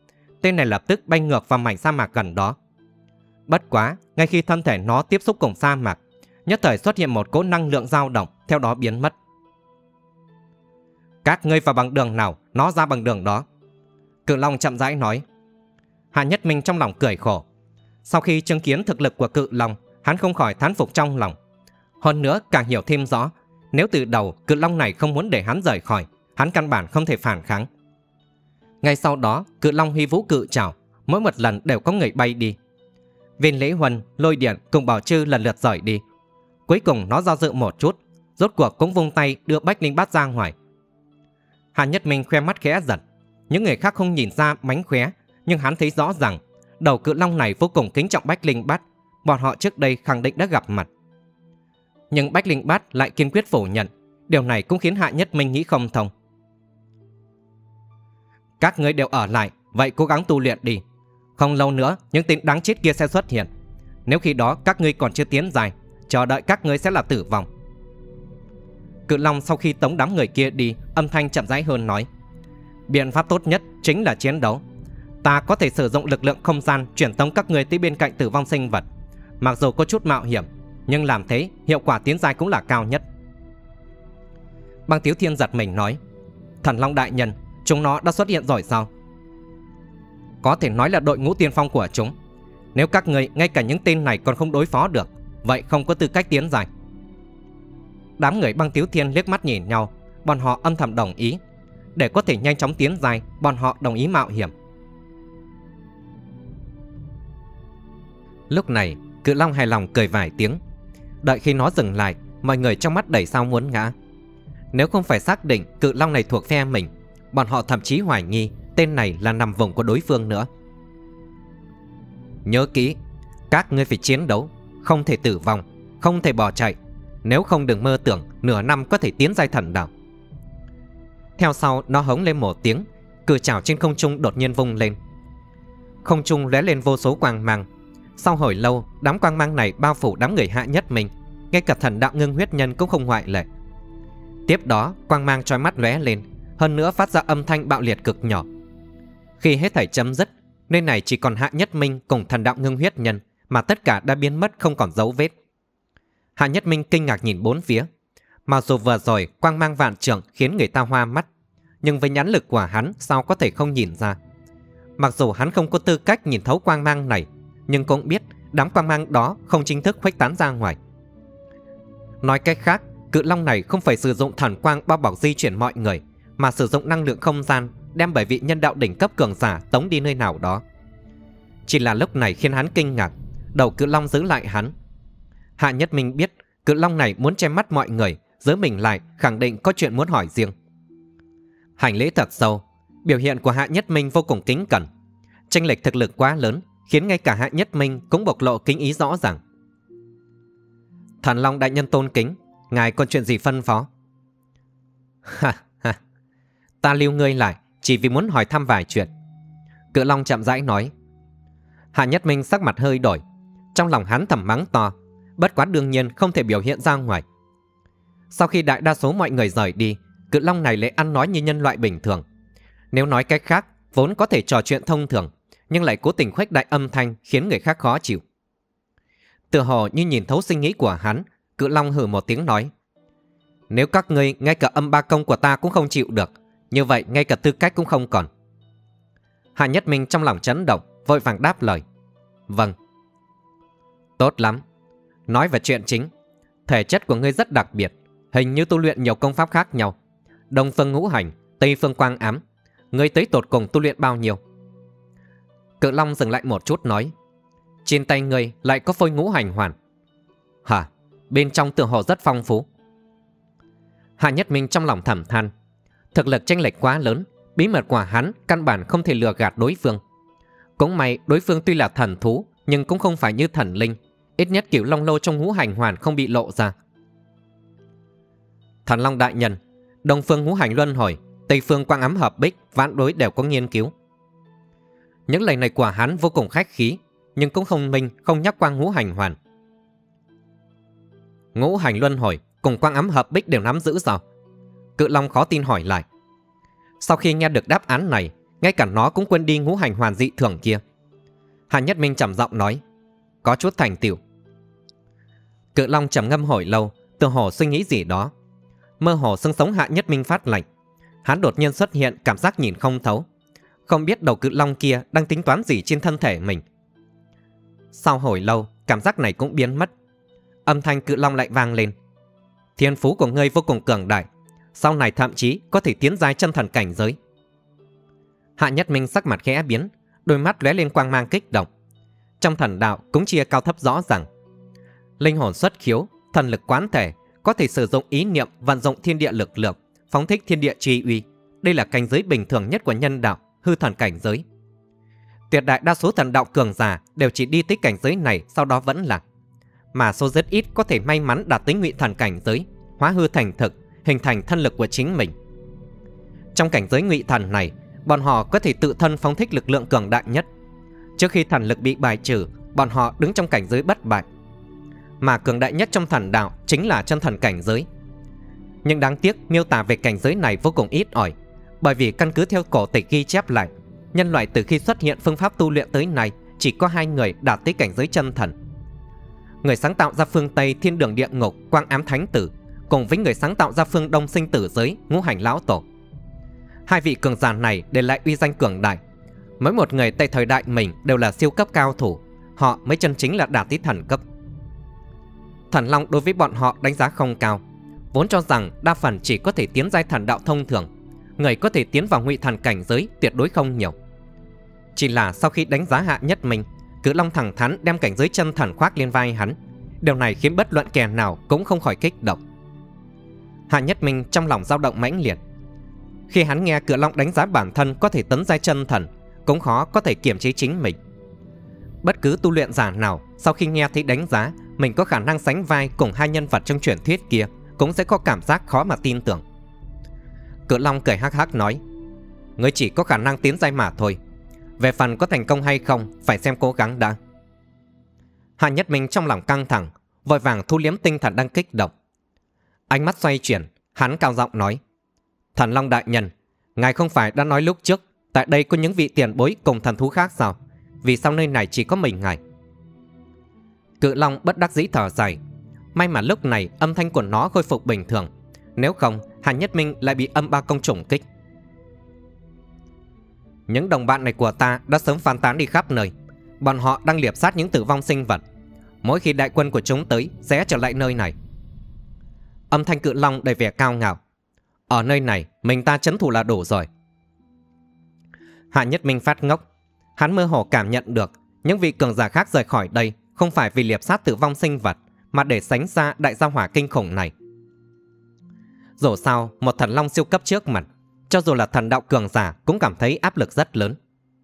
tên này lập tức bay ngược vào mảnh sa mạc gần đó. Bất quá, ngay khi thân thể nó tiếp xúc cùng sa mạc, nhất thời xuất hiện một cỗ năng lượng dao động, theo đó biến mất. Các ngươi vào bằng đường nào, nó ra bằng đường đó. Cự Long chậm rãi nói. Hạ Nhất Minh trong lòng cười khổ. Sau khi chứng kiến thực lực của Cự Long, hắn không khỏi thán phục trong lòng. Hơn nữa càng hiểu thêm rõ, nếu từ đầu Cự Long này không muốn để hắn rời khỏi, hắn căn bản không thể phản kháng. Ngay sau đó, Cự Long huy vũ cự trảo, mỗi một lần đều có người bay đi. Viên Lễ Huân, Lôi Điện cùng Bảo Trư lần lượt rời đi. Cuối cùng nó do dự một chút, rốt cuộc cũng vung tay đưa Bách Linh Bát ra ngoài. Hạ Nhất Minh khoe mắt khẽ giật. Những người khác không nhìn ra mánh khóe, nhưng hắn thấy rõ rằng đầu Cự Long này vô cùng kính trọng Bách Linh Bát. Bọn họ trước đây khẳng định đã gặp mặt. Nhưng Bách Linh Bát lại kiên quyết phủ nhận. Điều này cũng khiến Hạ Nhất Minh nghĩ không thông. Các ngươi đều ở lại, vậy cố gắng tu luyện đi. Không lâu nữa những tên đáng chết kia sẽ xuất hiện. Nếu khi đó các ngươi còn chưa tiến dài, chờ đợi các ngươi sẽ là tử vong. Cự Long sau khi tống đám người kia đi, âm thanh chậm rãi hơn nói. Biện pháp tốt nhất chính là chiến đấu. Ta có thể sử dụng lực lượng không gian chuyển tống các ngươi tới bên cạnh tử vong sinh vật. Mặc dù có chút mạo hiểm, nhưng làm thế hiệu quả tiến giai cũng là cao nhất. Băng Tiếu Thiên giật mình nói. Thần Long đại nhân, chúng nó đã xuất hiện rồi sao? Có thể nói là đội ngũ tiên phong của chúng. Nếu các ngươi ngay cả những tên này còn không đối phó được, vậy không có tư cách tiến giai. Đám người Băng Tiếu Thiên liếc mắt nhìn nhau, bọn họ âm thầm đồng ý. Để có thể nhanh chóng tiến giai, bọn họ đồng ý mạo hiểm. Lúc này, Cự Long hài lòng cười vài tiếng. Đợi khi nó dừng lại, mọi người trong mắt đầy sao muốn ngã. Nếu không phải xác định Cự Long này thuộc phe mình, bọn họ thậm chí hoài nghi tên này là nằm vùng của đối phương nữa. Nhớ kỹ, các ngươi phải chiến đấu, không thể tử vong, không thể bỏ chạy. Nếu không đừng mơ tưởng nửa năm có thể tiến giai thần đạo. Theo sau nó hống lên một tiếng, cự trảo trên không trung đột nhiên vung lên. Không trung lóe lên vô số quang mang. Sau hồi lâu, đám quang mang này bao phủ đám người Hạ Nhất Minh, ngay cả thần đạo ngưng huyết nhân cũng không ngoại lệ. Tiếp đó, quang mang chói mắt lóe lên, hơn nữa phát ra âm thanh bạo liệt cực nhỏ. Khi hết thảy chấm dứt, nơi này chỉ còn Hạ Nhất Minh cùng thần đạo ngưng huyết nhân, mà tất cả đã biến mất không còn dấu vết. Hạ Nhất Minh kinh ngạc nhìn bốn phía. Mặc dù vừa rồi quang mang vạn trượng khiến người ta hoa mắt, nhưng với nhãn lực của hắn sao có thể không nhìn ra. Mặc dù hắn không có tư cách nhìn thấu quang mang này, nhưng cũng biết đám quang mang đó không chính thức khuếch tán ra ngoài. Nói cách khác, Cự Long này không phải sử dụng thần quang bao bọc di chuyển mọi người, mà sử dụng năng lượng không gian đem bởi vị nhân đạo đỉnh cấp cường giả tống đi nơi nào đó. Chỉ là lúc này khiến hắn kinh ngạc, đầu Cự Long giữ lại hắn. Hạ Nhất Minh biết Cự Long này muốn che mắt mọi người, giữ mình lại, khẳng định có chuyện muốn hỏi riêng. Hành lễ thật sâu, biểu hiện của Hạ Nhất Minh vô cùng kính cẩn. Chênh lệch thực lực quá lớn khiến ngay cả Hạ Nhất Minh cũng bộc lộ kính ý rõ ràng. Thần Long đại nhân tôn kính, ngài còn chuyện gì phân phó? Ha ha, ta lưu ngươi lại chỉ vì muốn hỏi thăm vài chuyện. Cự Long chậm rãi nói. Hạ Nhất Minh sắc mặt hơi đổi, trong lòng hắn thầm mắng to, bất quá đương nhiên không thể biểu hiện ra ngoài. Sau khi đại đa số mọi người rời đi, Cự Long này lại ăn nói như nhân loại bình thường. Nếu nói cách khác, vốn có thể trò chuyện thông thường, nhưng lại cố tình khuếch đại âm thanh khiến người khác khó chịu. Tựa hồ như nhìn thấu suy nghĩ của hắn, Cự Long hừ một tiếng nói. Nếu các ngươi ngay cả âm ba công của ta cũng không chịu được, như vậy ngay cả tư cách cũng không còn. Hạ Nhất Minh trong lòng chấn động, vội vàng đáp lời. Vâng. Tốt lắm. Nói về chuyện chính, thể chất của ngươi rất đặc biệt, hình như tu luyện nhiều công pháp khác nhau. Đông phương ngũ hành, Tây phương quang ám. Ngươi tới tột cùng tu luyện bao nhiêu? Cự Long dừng lại một chút nói. Trên tay ngươi lại có phôi ngũ hành hoàn. Hả? Bên trong tựa hồ rất phong phú. Hạ Nhất Minh trong lòng thầm than. Thực lực chênh lệch quá lớn, bí mật của hắn căn bản không thể lừa gạt đối phương. Cũng may đối phương tuy là thần thú, nhưng cũng không phải như thần linh. Ít nhất Cửu Long lô trong ngũ hành hoàn không bị lộ ra. Thần Long đại nhân, Đông phương ngũ hành luân hồi, Tây phương quang ám hợp bích, vãn đối đều có nghiên cứu. Những lời này của hắn vô cùng khách khí, nhưng cũng không minh không nhắc qua ngũ hành hoàn. Ngũ hành luân hồi cùng quang ám hợp bích đều nắm giữ sao? Cự Long khó tin hỏi lại. Sau khi nghe được đáp án này, ngay cả nó cũng quên đi ngũ hành hoàn dị thường kia. Hạ Nhất Minh trầm giọng nói, có chút thành tựu. Cự Long trầm ngâm hồi lâu, tựa hồ suy nghĩ gì đó. Mơ hồ xương sống Hạ Nhất Minh phát lạnh. Hắn đột nhiên xuất hiện cảm giác nhìn không thấu, không biết đầu cự long kia đang tính toán gì trên thân thể mình. Sau hồi lâu, cảm giác này cũng biến mất. Âm thanh cự long lại vang lên, thiên phú của ngươi vô cùng cường đại, sau này thậm chí có thể tiến giai chân thần cảnh giới. Hạ Nhất Minh sắc mặt khẽ biến, đôi mắt lóe lên quang mang kích động. Trong thần đạo cũng chia cao thấp rõ ràng. Linh hồn xuất khiếu, thần lực quán thể, có thể sử dụng ý niệm vận dụng thiên địa lực lượng, phóng thích thiên địa chi uy. Đây là cảnh giới bình thường nhất của nhân đạo, hư thần cảnh giới. Tuyệt đại đa số thần đạo cường giả đều chỉ đi tới cảnh giới này, sau đó vẫn lạc. Mà số rất ít có thể may mắn đạt tới ngụy thần cảnh giới, hóa hư thành thực, hình thành thân lực của chính mình. Trong cảnh giới ngụy thần này, bọn họ có thể tự thân phóng thích lực lượng cường đại nhất. Trước khi thần lực bị bài trừ, bọn họ đứng trong cảnh giới bất bại. Mà cường đại nhất trong thần đạo chính là chân thần cảnh giới. Nhưng đáng tiếc miêu tả về cảnh giới này vô cùng ít ỏi, bởi vì căn cứ theo cổ tịch ghi chép lại, nhân loại từ khi xuất hiện phương pháp tu luyện tới nay chỉ có 2 người đạt tới cảnh giới chân thần. Người sáng tạo ra phương Tây thiên đường địa ngục Quang Ám Thánh Tử, cùng với người sáng tạo ra phương Đông sinh tử giới Ngũ Hành Lão Tổ. 2 vị cường giả này để lại uy danh cường đại. Mỗi một người tại thời đại mình đều là siêu cấp cao thủ, họ mới chân chính là đạt tới thần cấp. Thần Long đối với bọn họ đánh giá không cao, vốn cho rằng đa phần chỉ có thể tiến giai thần đạo thông thường, người có thể tiến vào ngụy thần cảnh giới tuyệt đối không nhiều. Chỉ là sau khi đánh giá Hạ Nhất Minh, Cự Long thẳng thắn đem cảnh giới chân thần khoác lên vai hắn. Điều này khiến bất luận kẻ nào cũng không khỏi kích động. Hạ Nhất Minh trong lòng dao động mãnh liệt. Khi hắn nghe Cự Long đánh giá bản thân có thể tấn giai chân thần, cũng khó có thể kiềm chế chính mình. Bất cứ tu luyện giả nào sau khi nghe thấy đánh giá mình có khả năng sánh vai cùng 2 nhân vật trong truyền thuyết kia cũng sẽ có cảm giác khó mà tin tưởng. Cự Long cười hắc hắc nói, ngươi chỉ có khả năng tiến giai mà thôi, về phần có thành công hay không phải xem cố gắng đã. Hạ Nhất Minh trong lòng căng thẳng, vội vàng thu liếm tinh thần đang kích động. Ánh mắt xoay chuyển, hắn cao giọng nói, Thần Long đại nhân, ngài không phải đã nói lúc trước tại đây có những vị tiền bối cùng thần thú khác sao? Vì sao nơi này chỉ có mình ngài? Cự Long bất đắc dĩ thở dài. May mà lúc này âm thanh của nó khôi phục bình thường, nếu không Hạ Nhất Minh lại bị âm ba công trùng kích. Những đồng bạn này của ta đã sớm phán tán đi khắp nơi. Bọn họ đang liệp sát những tử vong sinh vật. Mỗi khi đại quân của chúng tới sẽ trở lại nơi này. Âm thanh Cự Long đầy vẻ cao ngạo. Ở nơi này mình ta trấn thủ là đủ rồi. Hạ Nhất Minh phát ngốc. Hắn mơ hồ cảm nhận được những vị cường giả khác rời khỏi đây không phải vì liệp sát tử vong sinh vật, mà để sánh ra đại giao hỏa kinh khủng này. Dù sao, một thần long siêu cấp trước mặt, cho dù là thần đạo cường giả cũng cảm thấy áp lực rất lớn.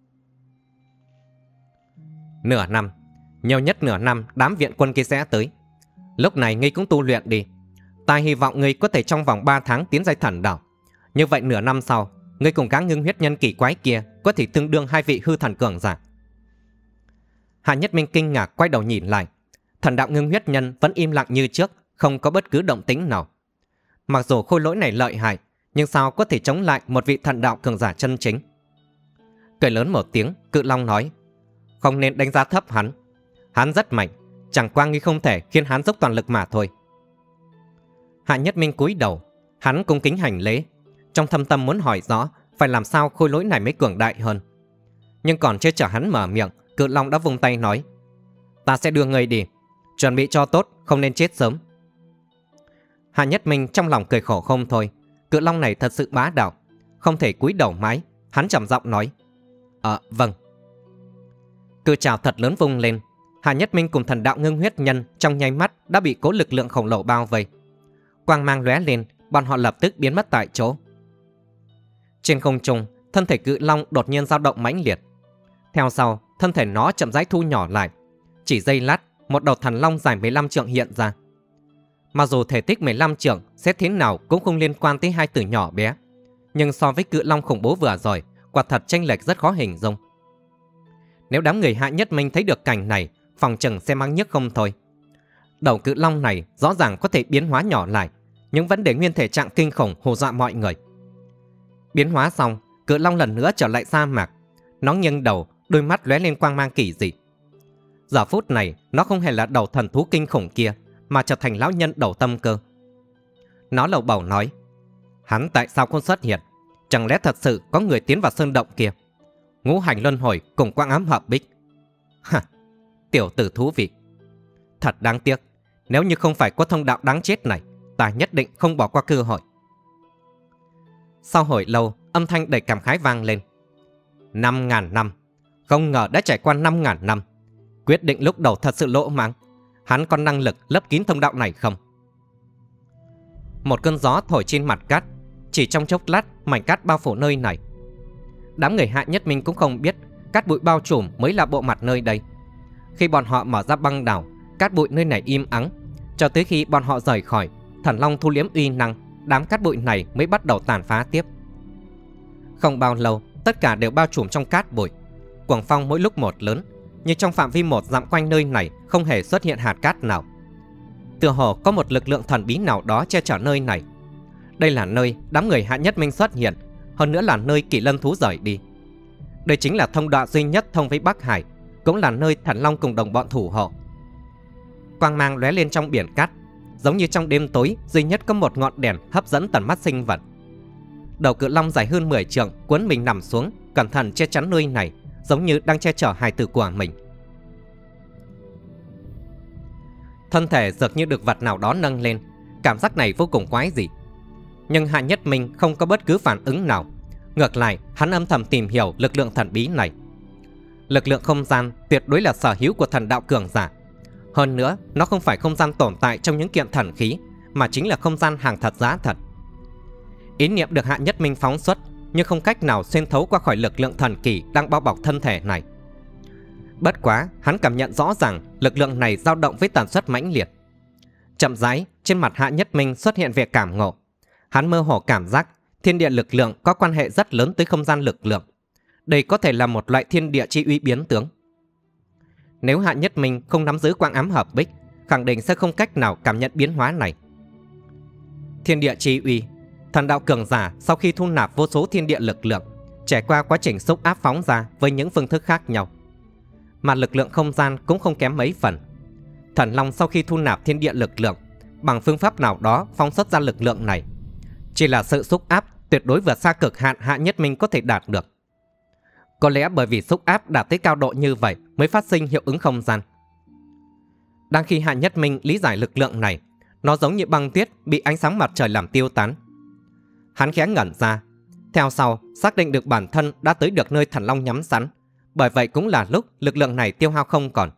Nửa năm, nhiều nhất nửa năm đám viện quân kia sẽ tới. Lúc này ngươi cũng tu luyện đi. Ta hy vọng ngươi có thể trong vòng 3 tháng tiến giai thần đạo. Như vậy nửa năm sau, ngươi cùng các ngưng huyết nhân kỳ quái kia có thể tương đương 2 vị hư thần cường giả. Hạ Nhất Minh kinh ngạc quay đầu nhìn lại. Thần đạo ngưng huyết nhân vẫn im lặng như trước, không có bất cứ động tĩnh nào. Mặc dù khôi lỗi này lợi hại, nhưng sao có thể chống lại một vị thần đạo cường giả chân chính? Cười lớn một tiếng, Cự Long nói, không nên đánh giá thấp hắn. Hắn rất mạnh, chẳng qua ngươi không thể khiến hắn dốc toàn lực mà thôi. Hạ Nhất Minh cúi đầu, hắn cung kính hành lễ, trong thâm tâm muốn hỏi rõ phải làm sao khôi lỗi này mới cường đại hơn. Nhưng còn chưa chờ hắn mở miệng, Cự Long đã vung tay nói, ta sẽ đưa ngươi đi, chuẩn bị cho tốt, không nên chết sớm. Hạ Nhất Minh trong lòng cười khổ không thôi. Cự Long này thật sự bá đạo, không thể cúi đầu mãi. Hắn trầm giọng nói, vâng. Cự trảo thật lớn vung lên. Hạ Nhất Minh cùng thần đạo ngưng huyết nhân trong nháy mắt đã bị cố lực lượng khổng lồ bao vây. Quang mang lóe lên, bọn họ lập tức biến mất tại chỗ. Trên không trung, thân thể Cự Long đột nhiên dao động mãnh liệt. Theo sau, thân thể nó chậm rãi thu nhỏ lại. Chỉ giây lát, một đầu thần long dài 15 trượng hiện ra. Mặc dù thể tích 15 trượng xét thế nào cũng không liên quan tới 2 từ nhỏ bé, nhưng so với Cự Long khủng bố vừa rồi, quả thật chênh lệch rất khó hình dung. Nếu đám người Hạ Nhất Minh thấy được cảnh này, phòng chừng sẽ mắng nhức không thôi. Đầu Cự Long này rõ ràng có thể biến hóa nhỏ lại, nhưng vẫn để nguyên thể trạng kinh khủng hù dọa mọi người. Biến hóa xong, Cự long lần nữa trở lại sa mạc. Nó nghiêng đầu, đôi mắt lóe lên quang mang kỳ dị. Giờ phút này, nó không hề là đầu thần thú kinh khủng kia, mà trở thành lão nhân đầu tâm cơ. Nó lầu bầu nói, hắn tại sao không xuất hiện? Chẳng lẽ thật sự có người tiến vào sơn động kia? Ngũ hành luân hồi cùng quang ám hợp bích. Hả, tiểu tử thú vị. Thật đáng tiếc, nếu như không phải có thông đạo đáng chết này, ta nhất định không bỏ qua cơ hội. Sau hồi lâu, âm thanh đầy cảm khái vang lên. 5.000 năm, không ngờ đã trải qua 5.000 năm. Quyết định lúc đầu thật sự lỗ mãng. Hắn có năng lực lấp kín thông đạo này không? Một cơn gió thổi trên mặt cát. Chỉ trong chốc lát, mảnh cát bao phủ nơi này. Đám người Hạ Nhất Minh cũng không biết cát bụi bao trùm mới là bộ mặt nơi đây. Khi bọn họ mở ra băng đảo, cát bụi nơi này im ắng. Cho tới khi bọn họ rời khỏi, Thần Long thu liếm uy năng, đám cát bụi này mới bắt đầu tàn phá tiếp. Không bao lâu, tất cả đều bao trùm trong cát bụi. Cuồng phong mỗi lúc một lớn, nhưng trong phạm vi 1 dặm quanh nơi này không hề xuất hiện hạt cát nào. Tựa hồ có một lực lượng thần bí nào đó che chở nơi này. Đây là nơi đám người Hạ Nhất Minh xuất hiện, hơn nữa là nơi Kỷ Lân thú rời đi. Đây chính là thông đạo duy nhất thông với Bắc Hải, cũng là nơi Thần Long cùng đồng bọn thủ hộ. Quang mang lóe lên trong biển cát, giống như trong đêm tối duy nhất có một ngọn đèn hấp dẫn tầm mắt sinh vật. Đầu cự long dài hơn 10 trượng cuốn mình nằm xuống, cẩn thận che chắn nơi này, giống như đang che chở hài tử của mình. Thân thể dường như được vật nào đó nâng lên, cảm giác này vô cùng quái dị. Nhưng Hạ Nhất Minh không có bất cứ phản ứng nào. Ngược lại, hắn âm thầm tìm hiểu lực lượng thần bí này. Lực lượng không gian tuyệt đối là sở hữu của thần đạo cường giả. Hơn nữa, nó không phải không gian tồn tại trong những kiện thần khí, mà chính là không gian hàng thật giá thật. Ý niệm được Hạ Nhất Minh phóng xuất, nhưng không cách nào xuyên thấu qua khỏi lực lượng thần kỳ đang bao bọc thân thể này. Bất quá, hắn cảm nhận rõ ràng lực lượng này dao động với tần suất mãnh liệt. Chậm rãi, trên mặt Hạ Nhất Minh xuất hiện vẻ cảm ngộ. Hắn mơ hồ cảm giác thiên địa lực lượng có quan hệ rất lớn tới không gian lực lượng. Đây có thể là một loại thiên địa chi uy biến tướng. Nếu Hạ Nhất Minh không nắm giữ quang ám hợp bích, khẳng định sẽ không cách nào cảm nhận biến hóa này. Thiên địa chi uy, thần đạo cường giả sau khi thu nạp vô số thiên địa lực lượng, trải qua quá trình xúc áp phóng ra với những phương thức khác nhau. Mà lực lượng không gian cũng không kém mấy phần. Thần Long sau khi thu nạp thiên địa lực lượng, bằng phương pháp nào đó phóng xuất ra lực lượng này, chỉ là sự xúc áp tuyệt đối vượt xa cực hạn Hạ Nhất Minh có thể đạt được. Có lẽ bởi vì xúc áp đạt tới cao độ như vậy mới phát sinh hiệu ứng không gian. Đang khi Hạ Nhất Minh lý giải lực lượng này, nó giống như băng tuyết bị ánh sáng mặt trời làm tiêu tán. Hắn khẽ ngẩn ra, theo sau xác định được bản thân đã tới được nơi Thần Long nhắm sẵn. Bởi vậy cũng là lúc lực lượng này tiêu hao không còn.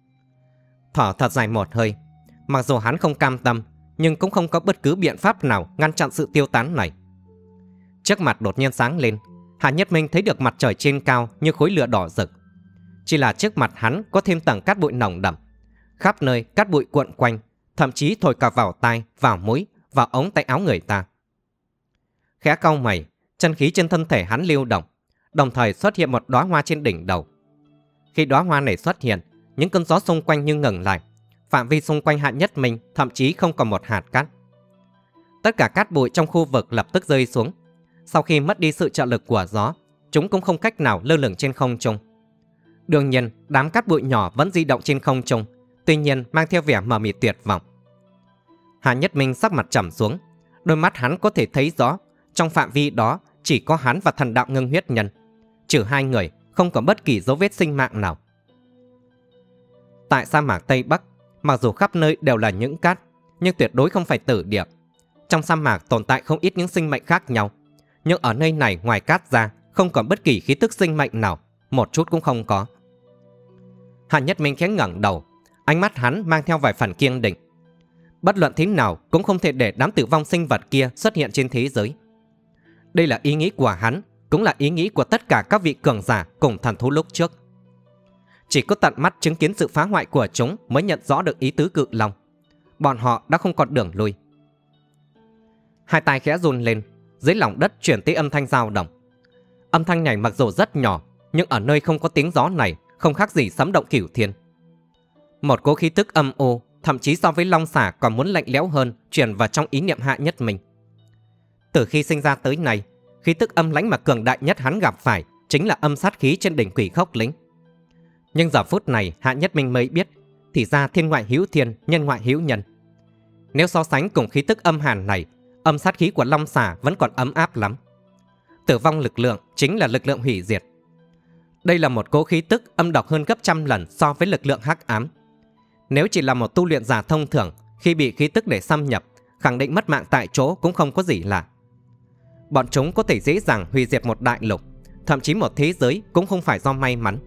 Thở thật dài một hơi. Mặc dù hắn không cam tâm, nhưng cũng không có bất cứ biện pháp nào ngăn chặn sự tiêu tán này. Trước mặt đột nhiên sáng lên. Hạ Nhất Minh thấy được mặt trời trên cao như khối lửa đỏ rực. Chỉ là trước mặt hắn có thêm tầng cát bụi nồng đậm. Khắp nơi cát bụi cuộn quanh, thậm chí thổi cả vào tai, vào mũi, vào ống tay áo người ta. Khẽ cau mày, chân khí trên thân thể hắn lưu động, đồng thời xuất hiện một đóa hoa trên đỉnh đầu. Khi đóa hoa này xuất hiện, những cơn gió xung quanh như ngừng lại. Phạm vi xung quanh Hạ Nhất Minh thậm chí không còn một hạt cát. Tất cả cát bụi trong khu vực lập tức rơi xuống. Sau khi mất đi sự trợ lực của gió, chúng cũng không cách nào lơ lửng trên không trung. Đương nhiên, đám cát bụi nhỏ vẫn di động trên không trung, tuy nhiên mang theo vẻ mờ mịt tuyệt vọng. Hạ Nhất Minh sắc mặt trầm xuống, đôi mắt hắn có thể thấy rõ, trong phạm vi đó chỉ có hắn và thần đạo ngưng huyết nhân. Trừ hai người, không có bất kỳ dấu vết sinh mạng nào. Tại sa mạc Tây Bắc, mặc dù khắp nơi đều là những cát, nhưng tuyệt đối không phải tử địa. Trong sa mạc tồn tại không ít những sinh mệnh khác nhau, nhưng ở nơi này ngoài cát ra, không còn bất kỳ khí tức sinh mệnh nào, một chút cũng không có. Hạ Nhất Minh khẽ ngẩng đầu, ánh mắt hắn mang theo vài phần kiên định. Bất luận thế nào cũng không thể để đám tử vong sinh vật kia xuất hiện trên thế giới. Đây là ý nghĩ của hắn, cũng là ý nghĩ của tất cả các vị cường giả cùng thần thú lúc trước. Chỉ có tận mắt chứng kiến sự phá hoại của chúng mới nhận rõ được ý tứ Cự Long. Bọn họ đã không còn đường lui. Hai tay khẽ run lên, dưới lòng đất chuyển tới âm thanh dao động. Âm thanh này mặc dù rất nhỏ, nhưng ở nơi không có tiếng gió này không khác gì sấm động cửu thiên. Một cỗ khí tức âm u, thậm chí so với long xà còn muốn lạnh lẽo hơn, truyền vào trong ý niệm Hạ Nhất Minh. Từ khi sinh ra tới nay, khí tức âm lãnh mà cường đại nhất hắn gặp phải chính là âm sát khí trên đỉnh Quỷ Khốc Lĩnh. Nhưng giờ phút này Hạ Nhất Minh mới biết, thì ra thiên ngoại hữu thiên, nhân ngoại hữu nhân. Nếu so sánh cùng khí tức âm hàn này, âm sát khí của Long Xà vẫn còn ấm áp lắm. Tử vong lực lượng chính là lực lượng hủy diệt. Đây là một cỗ khí tức âm độc hơn gấp trăm lần so với lực lượng hắc ám. Nếu chỉ là một tu luyện giả thông thường, khi bị khí tức để xâm nhập, khẳng định mất mạng tại chỗ cũng không có gì lạ. Bọn chúng có thể dễ dàng hủy diệt một đại lục, thậm chí một thế giới cũng không phải do may mắn.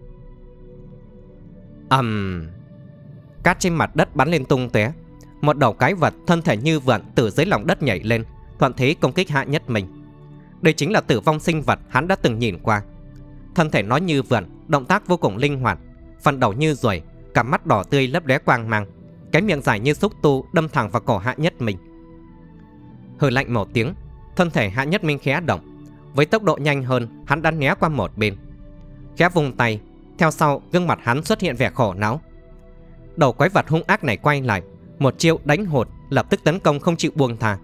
Cát trên mặt đất bắn lên tung tóe. Một đầu quái vật thân thể như vượn từ dưới lòng đất nhảy lên, thuận thế công kích Hạ Nhất Minh. Đây chính là tử vong sinh vật hắn đã từng nhìn qua. Thân thể nó như vượn, động tác vô cùng linh hoạt, phần đầu như ruồi, cặp mắt đỏ tươi lấp lóe quang mang, cái miệng dài như xúc tu đâm thẳng vào cổ Hạ Nhất Minh. Hừ lạnh một tiếng, thân thể Hạ Nhất Minh khẽ động, với tốc độ nhanh hơn, hắn đã né qua một bên. Khẽ vung tay, theo sau gương mặt hắn xuất hiện vẻ khổ não. Đầu quái vật hung ác này quay lại, một chiêu đánh hụt, lập tức tấn công không chịu buông tha.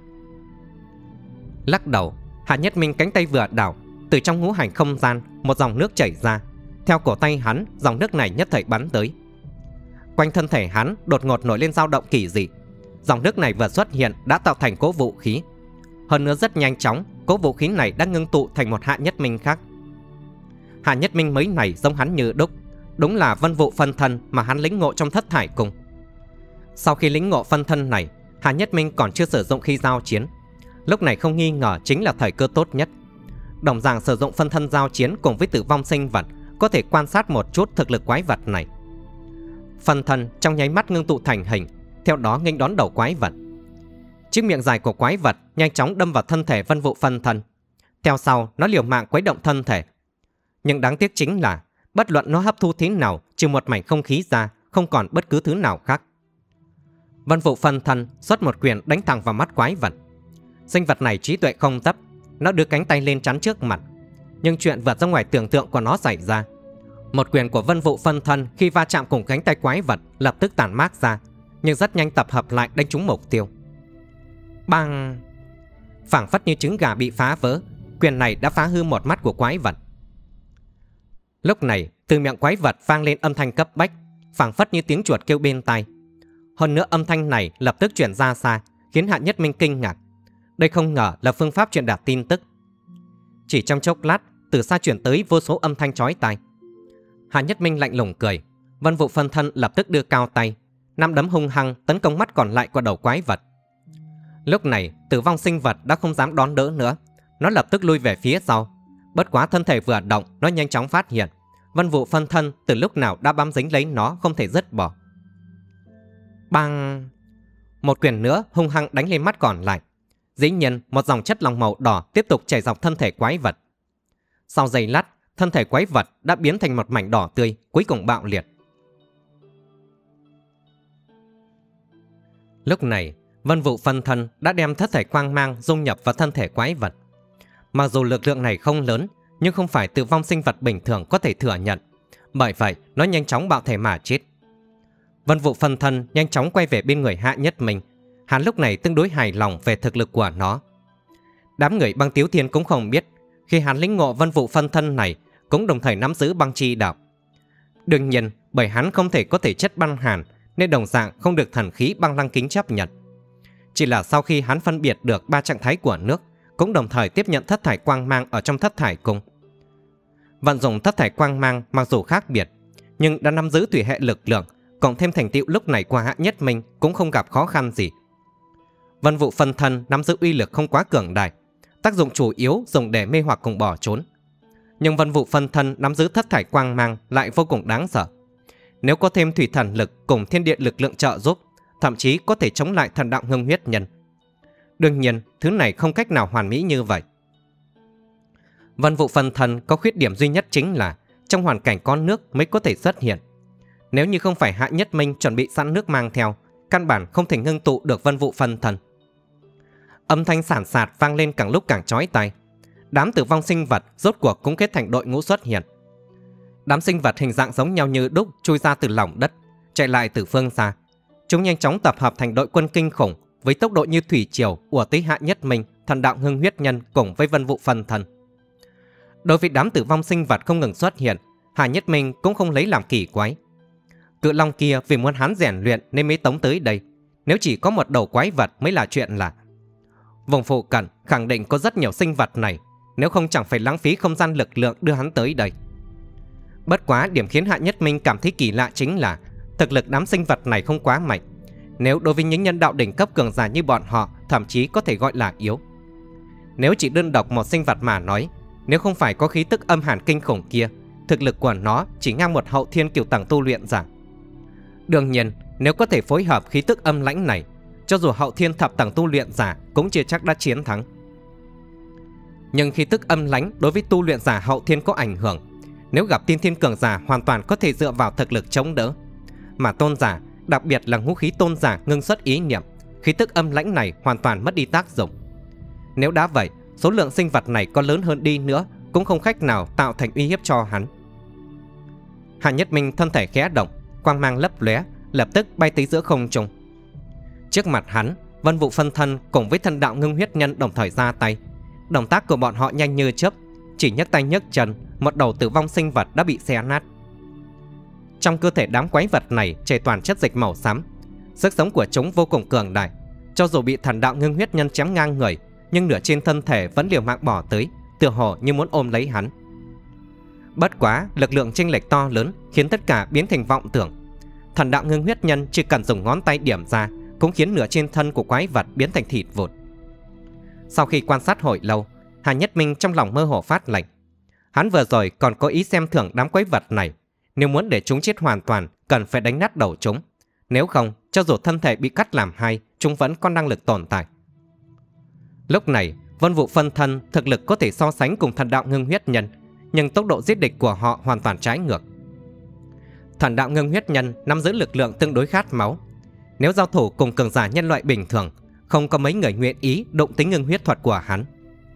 Lắc đầu, Hạ Nhất Minh cánh tay vừa đảo, từ trong ngũ hành không gian một dòng nước chảy ra. Theo cổ tay hắn, dòng nước này nhất thời bắn tới. Quanh thân thể hắn đột ngột nổi lên dao động kỳ dị. Dòng nước này vừa xuất hiện đã tạo thành cỗ vũ khí. Hơn nữa rất nhanh chóng, cỗ vũ khí này đã ngưng tụ thành một Hạ Nhất Minh khác. Hạ Nhất Minh mới này giống hắn như đúc, đúng là vân vụ phân thân mà hắn lĩnh ngộ trong Thất Thải Cung. Sau khi lĩnh ngộ phân thân này, Hạ Nhất Minh còn chưa sử dụng khi giao chiến. Lúc này không nghi ngờ chính là thời cơ tốt nhất. Đồng dạng sử dụng phân thân giao chiến cùng với tử vong sinh vật, có thể quan sát một chút thực lực quái vật này. Phân thân trong nháy mắt ngưng tụ thành hình, theo đó nghênh đón đầu quái vật. Chiếc miệng dài của quái vật nhanh chóng đâm vào thân thể vân vụ phân thân. Theo sau nó liều mạng quấy động thân thể. Nhưng đáng tiếc chính là bất luận nó hấp thu thế nào, trừ một mảnh không khí ra, không còn bất cứ thứ nào khác. Vân vụ phân thân xuất một quyền đánh thẳng vào mắt quái vật. Sinh vật này trí tuệ không thấp, nó đưa cánh tay lên chắn trước mặt. Nhưng chuyện vượt ra ngoài tưởng tượng của nó xảy ra. Một quyền của vân vụ phân thân khi va chạm cùng cánh tay quái vật lập tức tản mát ra, nhưng rất nhanh tập hợp lại đánh trúng mục tiêu. Bang! Phảng phất như trứng gà bị phá vỡ, quyền này đã phá hư một mắt của quái vật. Lúc này từ miệng quái vật vang lên âm thanh cấp bách, phảng phất như tiếng chuột kêu bên tai. Hơn nữa âm thanh này lập tức truyền ra xa, khiến Hạ Nhất Minh kinh ngạc. Đây không ngờ là phương pháp truyền đạt tin tức. Chỉ trong chốc lát, từ xa truyền tới vô số âm thanh chói tai. Hạ Nhất Minh lạnh lùng cười, vân vụ phân thân lập tức đưa cao tay, năm đấm hung hăng tấn công mắt còn lại của đầu quái vật. Lúc này tử vong sinh vật đã không dám đón đỡ nữa, nó lập tức lui về phía sau. Bất quá thân thể vừa động, nó nhanh chóng phát hiện vân vụ phân thân từ lúc nào đã bám dính lấy nó, không thể dứt bỏ. Bang! Một quyền nữa hung hăng đánh lên mắt còn lại. Dĩ nhiên một dòng chất lỏng màu đỏ tiếp tục chảy dọc thân thể quái vật. Sau giây lát, thân thể quái vật đã biến thành một mảnh đỏ tươi, cuối cùng bạo liệt. Lúc này vân vụ phân thân đã đem thất thải quang mang dung nhập vào thân thể quái vật. Mặc dù lực lượng này không lớn, nhưng không phải tử vong sinh vật bình thường có thể thừa nhận. Bởi vậy nó nhanh chóng bạo thể mà chết. Vân vụ phân thân nhanh chóng quay về bên người Hạ Nhất Minh. Hắn lúc này tương đối hài lòng về thực lực của nó. Đám người Băng Tiếu Thiên cũng không biết, khi hắn lĩnh ngộ vân vụ phân thân này cũng đồng thời nắm giữ băng chi đạo. Đương nhiên bởi hắn không thể có thể chất băng hàn, nên đồng dạng không được thần khí băng lăng kính chấp nhận. Chỉ là sau khi hắn phân biệt được ba trạng thái của nước, cũng đồng thời tiếp nhận thất thải quang mang ở trong Thất Thải Cung. Vận dụng thất thải quang mang mặc dù khác biệt, nhưng đã nắm giữ thủy hệ lực lượng, cộng thêm thành tựu lúc này của Hạ Nhất Minh cũng không gặp khó khăn gì. Vân vụ phân thân nắm giữ uy lực không quá cường đại, tác dụng chủ yếu dùng để mê hoặc cùng bỏ trốn. Nhưng vân vụ phân thân nắm giữ thất thải quang mang lại vô cùng đáng sợ. Nếu có thêm thủy thần lực cùng thiên địa lực lượng trợ giúp, thậm chí có thể chống lại thần đạo ngưng huyết nhân. Đương nhiên, thứ này không cách nào hoàn mỹ như vậy. Vân vụ phân thân có khuyết điểm duy nhất chính là trong hoàn cảnh có nước mới có thể xuất hiện. Nếu như không phải Hạ Nhất Minh chuẩn bị sẵn nước mang theo, căn bản không thể ngưng tụ được vân vụ phân thân. Âm thanh sản sạt vang lên càng lúc càng chói tai. Đám tử vong sinh vật rốt cuộc cũng kết thành đội ngũ xuất hiện. Đám sinh vật hình dạng giống nhau như đúc chui ra từ lòng đất, chạy lại từ phương xa. Chúng nhanh chóng tập hợp thành đội quân kinh khủng, với tốc độ như thủy triều ùa tới Hạ Nhất Minh, thần đạo ngưng huyết nhân cùng với vân vụ phân thân. Đối với đám tử vong sinh vật không ngừng xuất hiện, Hà Nhất Minh cũng không lấy làm kỳ quái. Cự long kia vì muốn hắn rèn luyện nên mới tống tới đây. Nếu chỉ có một đầu quái vật mới là chuyện lạ. Vùng phụ cận khẳng định có rất nhiều sinh vật này, nếu không chẳng phải lãng phí không gian lực lượng đưa hắn tới đây. Bất quá điểm khiến Hạ Nhất Minh cảm thấy kỳ lạ chính là thực lực đám sinh vật này không quá mạnh. Nếu đối với những nhân đạo đỉnh cấp cường giả như bọn họ, thậm chí có thể gọi là yếu. Nếu chỉ đơn độc một sinh vật mà nói, nếu không phải có khí tức âm hàn kinh khủng kia, thực lực của nó chỉ ngang một hậu thiên cửu tầng tu luyện giả. Đương nhiên, nếu có thể phối hợp khí tức âm lãnh này, cho dù hậu thiên thập tầng tu luyện giả cũng chưa chắc đã chiến thắng. Nhưng khí tức âm lãnh đối với tu luyện giả hậu thiên có ảnh hưởng. Nếu gặp tiên thiên cường giả hoàn toàn có thể dựa vào thực lực chống đỡ. Mà tôn giả, đặc biệt là ngũ khí tôn giả ngưng xuất ý niệm, khí tức âm lãnh này hoàn toàn mất đi tác dụng. Nếu đã vậy, số lượng sinh vật này có lớn hơn đi nữa cũng không cách nào tạo thành uy hiếp cho hắn. Hạ Nhất Minh thân thể khẽ động, quang mang lấp lóe, lập tức bay tới giữa không trung. Trước mặt hắn, Vân Vụ phân thân cùng với thần đạo ngưng huyết nhân đồng thời ra tay. Động tác của bọn họ nhanh như chớp, chỉ nhấc tay nhấc chân, một đầu tử vong sinh vật đã bị xé nát. Trong cơ thể đám quái vật này chảy toàn chất dịch màu xám. Sức sống của chúng vô cùng cường đại. Cho dù bị thần đạo ngưng huyết nhân chém ngang người, nhưng nửa trên thân thể vẫn liều mạng bỏ tới, tựa hồ như muốn ôm lấy hắn. Bất quá, lực lượng chênh lệch to lớn khiến tất cả biến thành vọng tưởng. Thần đạo ngưng huyết nhân chỉ cần dùng ngón tay điểm ra cũng khiến nửa trên thân của quái vật biến thành thịt vụn. Sau khi quan sát hồi lâu, Hà Nhất Minh trong lòng mơ hồ phát lạnh. Hắn vừa rồi còn có ý xem thưởng đám quái vật này. Nếu muốn để chúng chết hoàn toàn, cần phải đánh nát đầu chúng. Nếu không, cho dù thân thể bị cắt làm hai, chúng vẫn có năng lực tồn tại. Lúc này, Vân Vụ phân thân thực lực có thể so sánh cùng thần đạo ngưng huyết nhân, nhưng tốc độ giết địch của họ hoàn toàn trái ngược. Thần đạo ngưng huyết nhân nắm giữ lực lượng tương đối khát máu. Nếu giao thủ cùng cường giả nhân loại bình thường, không có mấy người nguyện ý động tính ngưng huyết thuật của hắn.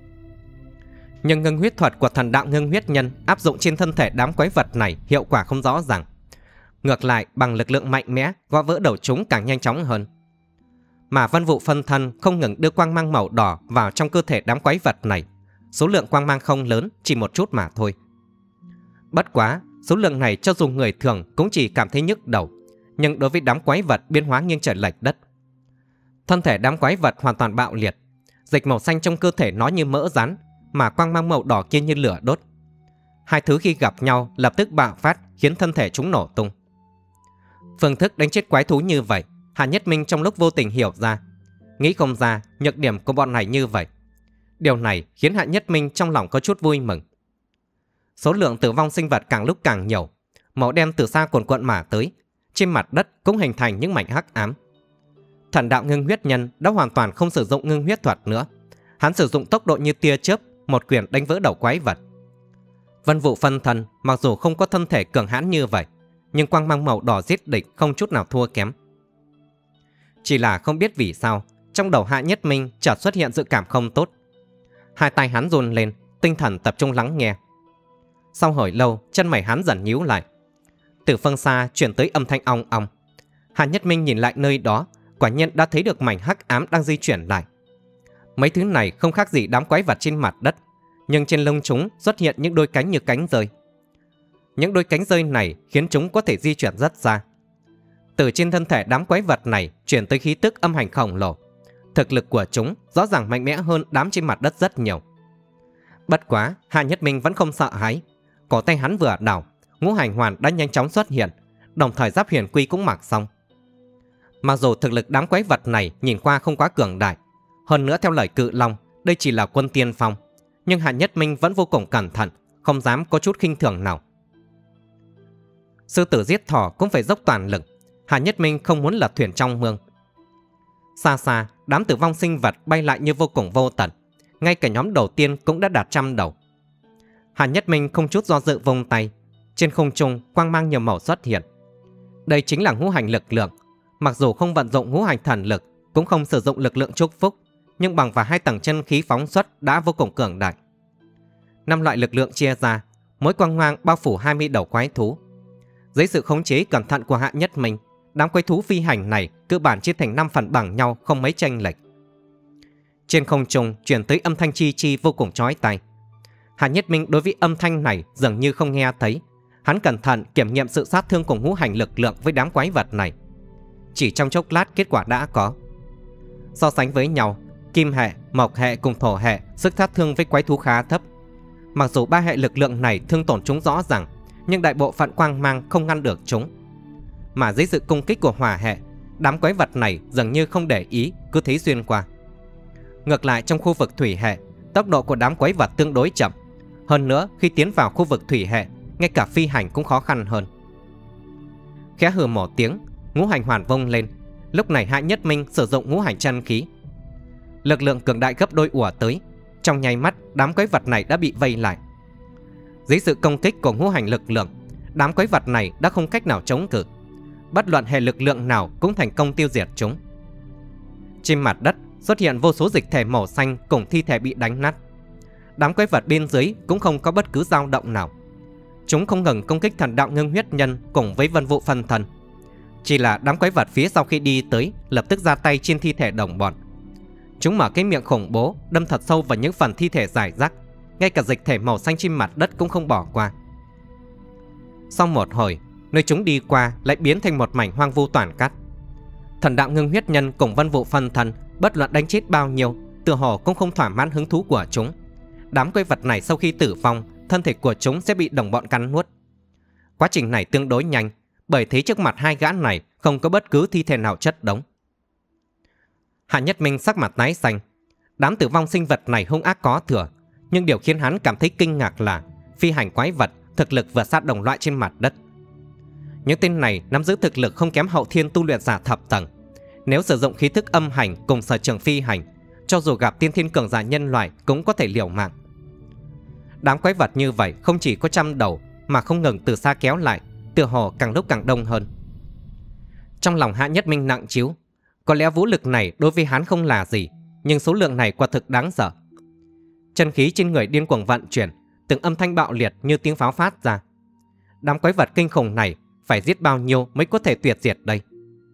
Nhưng ngưng huyết thuật của thần đạo ngưng huyết nhân áp dụng trên thân thể đám quái vật này hiệu quả không rõ ràng. Ngược lại, bằng lực lượng mạnh mẽ, gõ vỡ đầu chúng càng nhanh chóng hơn. Mà Vân Vụ phân thân không ngừng đưa quang mang màu đỏ vào trong cơ thể đám quái vật này. Số lượng quang mang không lớn, chỉ một chút mà thôi. Bất quá, số lượng này cho dù người thường cũng chỉ cảm thấy nhức đầu. Nhưng đối với đám quái vật biến hóa nghiêng trời lệch đất. Thân thể đám quái vật hoàn toàn bạo liệt. Dịch màu xanh trong cơ thể nó như mỡ rán, mà quang mang màu đỏ kia như lửa đốt. Hai thứ khi gặp nhau lập tức bạo phát, khiến thân thể chúng nổ tung. Phương thức đánh chết quái thú như vậy, Hà Nhất Minh trong lúc vô tình hiểu ra. Nghĩ không ra nhược điểm của bọn này như vậy. Điều này khiến Hạ Nhất Minh trong lòng có chút vui mừng. Số lượng tử vong sinh vật càng lúc càng nhiều. Màu đen từ xa cuồn cuộn mà tới. Trên mặt đất cũng hình thành những mảnh hắc ám. Thần đạo ngưng huyết nhân đã hoàn toàn không sử dụng ngưng huyết thuật nữa. Hắn sử dụng tốc độ như tia chớp, một quyền đánh vỡ đầu quái vật. Vân Vụ phân thân mặc dù không có thân thể cường hãn như vậy, nhưng quang mang màu đỏ giết địch không chút nào thua kém. Chỉ là không biết vì sao, trong đầu Hạ Nhất Minh chợt xuất hiện dự cảm không tốt. Hai tay hắn run lên, tinh thần tập trung lắng nghe. Sau hồi lâu, chân mày hắn dần nhíu lại. Từ phương xa truyền tới âm thanh ong ong. Hạ Nhất Minh nhìn lại nơi đó, quả nhiên đã thấy được mảnh hắc ám đang di chuyển lại. Mấy thứ này không khác gì đám quái vật trên mặt đất, nhưng trên lông chúng xuất hiện những đôi cánh như cánh rơi. Những đôi cánh rơi này khiến chúng có thể di chuyển rất xa. Từ trên thân thể đám quái vật này chuyển tới khí tức âm hành khổng lồ. Thực lực của chúng rõ ràng mạnh mẽ hơn đám trên mặt đất rất nhiều. Bất quá, Hạ Nhất Minh vẫn không sợ hãi. Cổ tay hắn vừa đảo, ngũ hành hoàn đã nhanh chóng xuất hiện, đồng thời giáp huyền quy cũng mặc xong. Mặc dù thực lực đám quái vật này nhìn qua không quá cường đại, hơn nữa theo lời Cự Long, đây chỉ là quân tiên phong, nhưng Hạ Nhất Minh vẫn vô cùng cẩn thận, không dám có chút khinh thường nào. Sư tử giết thỏ cũng phải dốc toàn lực. Hạ Nhất Minh không muốn lật thuyền trong mương. Xa xa, đám tử vong sinh vật bay lại như vô cùng vô tận. Ngay cả nhóm đầu tiên cũng đã đạt 100 đầu. Hạ Nhất Minh không chút do dự vung tay. Trên không trung quang mang nhiều màu xuất hiện. Đây chính là ngũ hành lực lượng. Mặc dù không vận dụng ngũ hành thần lực, cũng không sử dụng lực lượng chúc phúc, nhưng bằng vào 2 tầng chân khí phóng xuất đã vô cùng cường đại. 5 loại lực lượng chia ra, mỗi quang mang bao phủ 20 đầu quái thú. Dưới sự khống chế cẩn thận của Hạ Nhất Minh, đám quái thú phi hành này cơ bản chia thành 5 phần bằng nhau, không mấy chênh lệch. Trên không trung truyền tới âm thanh chi chi vô cùng chói tai. Hạ Nhất Minh đối với âm thanh này dường như không nghe thấy. Hắn cẩn thận kiểm nghiệm sự sát thương của ngũ hành lực lượng với đám quái vật này. Chỉ trong chốc lát kết quả đã có. So sánh với nhau, kim hệ, mộc hệ cùng thổ hệ sức sát thương với quái thú khá thấp. Mặc dù ba hệ lực lượng này thương tổn chúng rõ ràng, nhưng đại bộ phận quang mang không ngăn được chúng. Mà dưới sự công kích của hỏa hệ, đám quái vật này dường như không để ý, cứ thế xuyên qua. Ngược lại trong khu vực thủy hệ, tốc độ của đám quái vật tương đối chậm. Hơn nữa khi tiến vào khu vực thủy hệ, ngay cả phi hành cũng khó khăn hơn. Khẽ hừ một tiếng, ngũ hành hoàn vung lên. Lúc này Hạ Nhất Minh sử dụng ngũ hành chân khí. Lực lượng cường đại gấp đôi ùa tới. Trong nháy mắt, đám quái vật này đã bị vây lại. Dưới sự công kích của ngũ hành lực lượng, đám quái vật này đã không cách nào chống cự. Bất luận hệ lực lượng nào cũng thành công tiêu diệt chúng. Trên mặt đất xuất hiện vô số dịch thể màu xanh cùng thi thể bị đánh nát. Đám quái vật bên dưới cũng không có bất cứ dao động nào. Chúng không ngừng công kích thần đạo ngưng huyết nhân cùng với vân vụ phân thần. Chỉ là đám quái vật phía sau khi đi tới lập tức ra tay trên thi thể đồng bọn. Chúng mở cái miệng khủng bố đâm thật sâu vào những phần thi thể rải rác. Ngay cả dịch thể màu xanh trên mặt đất cũng không bỏ qua. Sau một hồi, nơi chúng đi qua lại biến thành một mảnh hoang vu toàn cát. Thần đạo ngưng huyết nhân cùng vân vụ phân thần bất luận đánh chết bao nhiêu, tựa hồ cũng không thỏa mãn hứng thú của chúng. Đám quái vật này sau khi tử vong, thân thể của chúng sẽ bị đồng bọn cắn nuốt. Quá trình này tương đối nhanh, bởi thế trước mặt hai gã này không có bất cứ thi thể nào chất đống. Hạ Nhất Minh sắc mặt tái xanh. Đám tử vong sinh vật này hung ác có thừa, nhưng điều khiến hắn cảm thấy kinh ngạc là phi hành quái vật thực lực vượt xa đồng loại trên mặt đất. Những tên này nắm giữ thực lực không kém hậu thiên tu luyện giả thập tầng. Nếu sử dụng khí thức âm hành cùng sở trường phi hành, cho dù gặp tiên thiên cường giả nhân loại cũng có thể liều mạng. Đám quái vật như vậy không chỉ có trăm đầu mà không ngừng từ xa kéo lại, tựa hồ càng lúc càng đông hơn. Trong lòng Hạ Nhất Minh nặng trĩu. Có lẽ vũ lực này đối với hắn không là gì, nhưng số lượng này quả thực đáng sợ. Chân khí trên người điên cuồng vận chuyển, từng âm thanh bạo liệt như tiếng pháo phát ra. Đám quái vật kinh khủng này phải giết bao nhiêu mới có thể tuyệt diệt đây?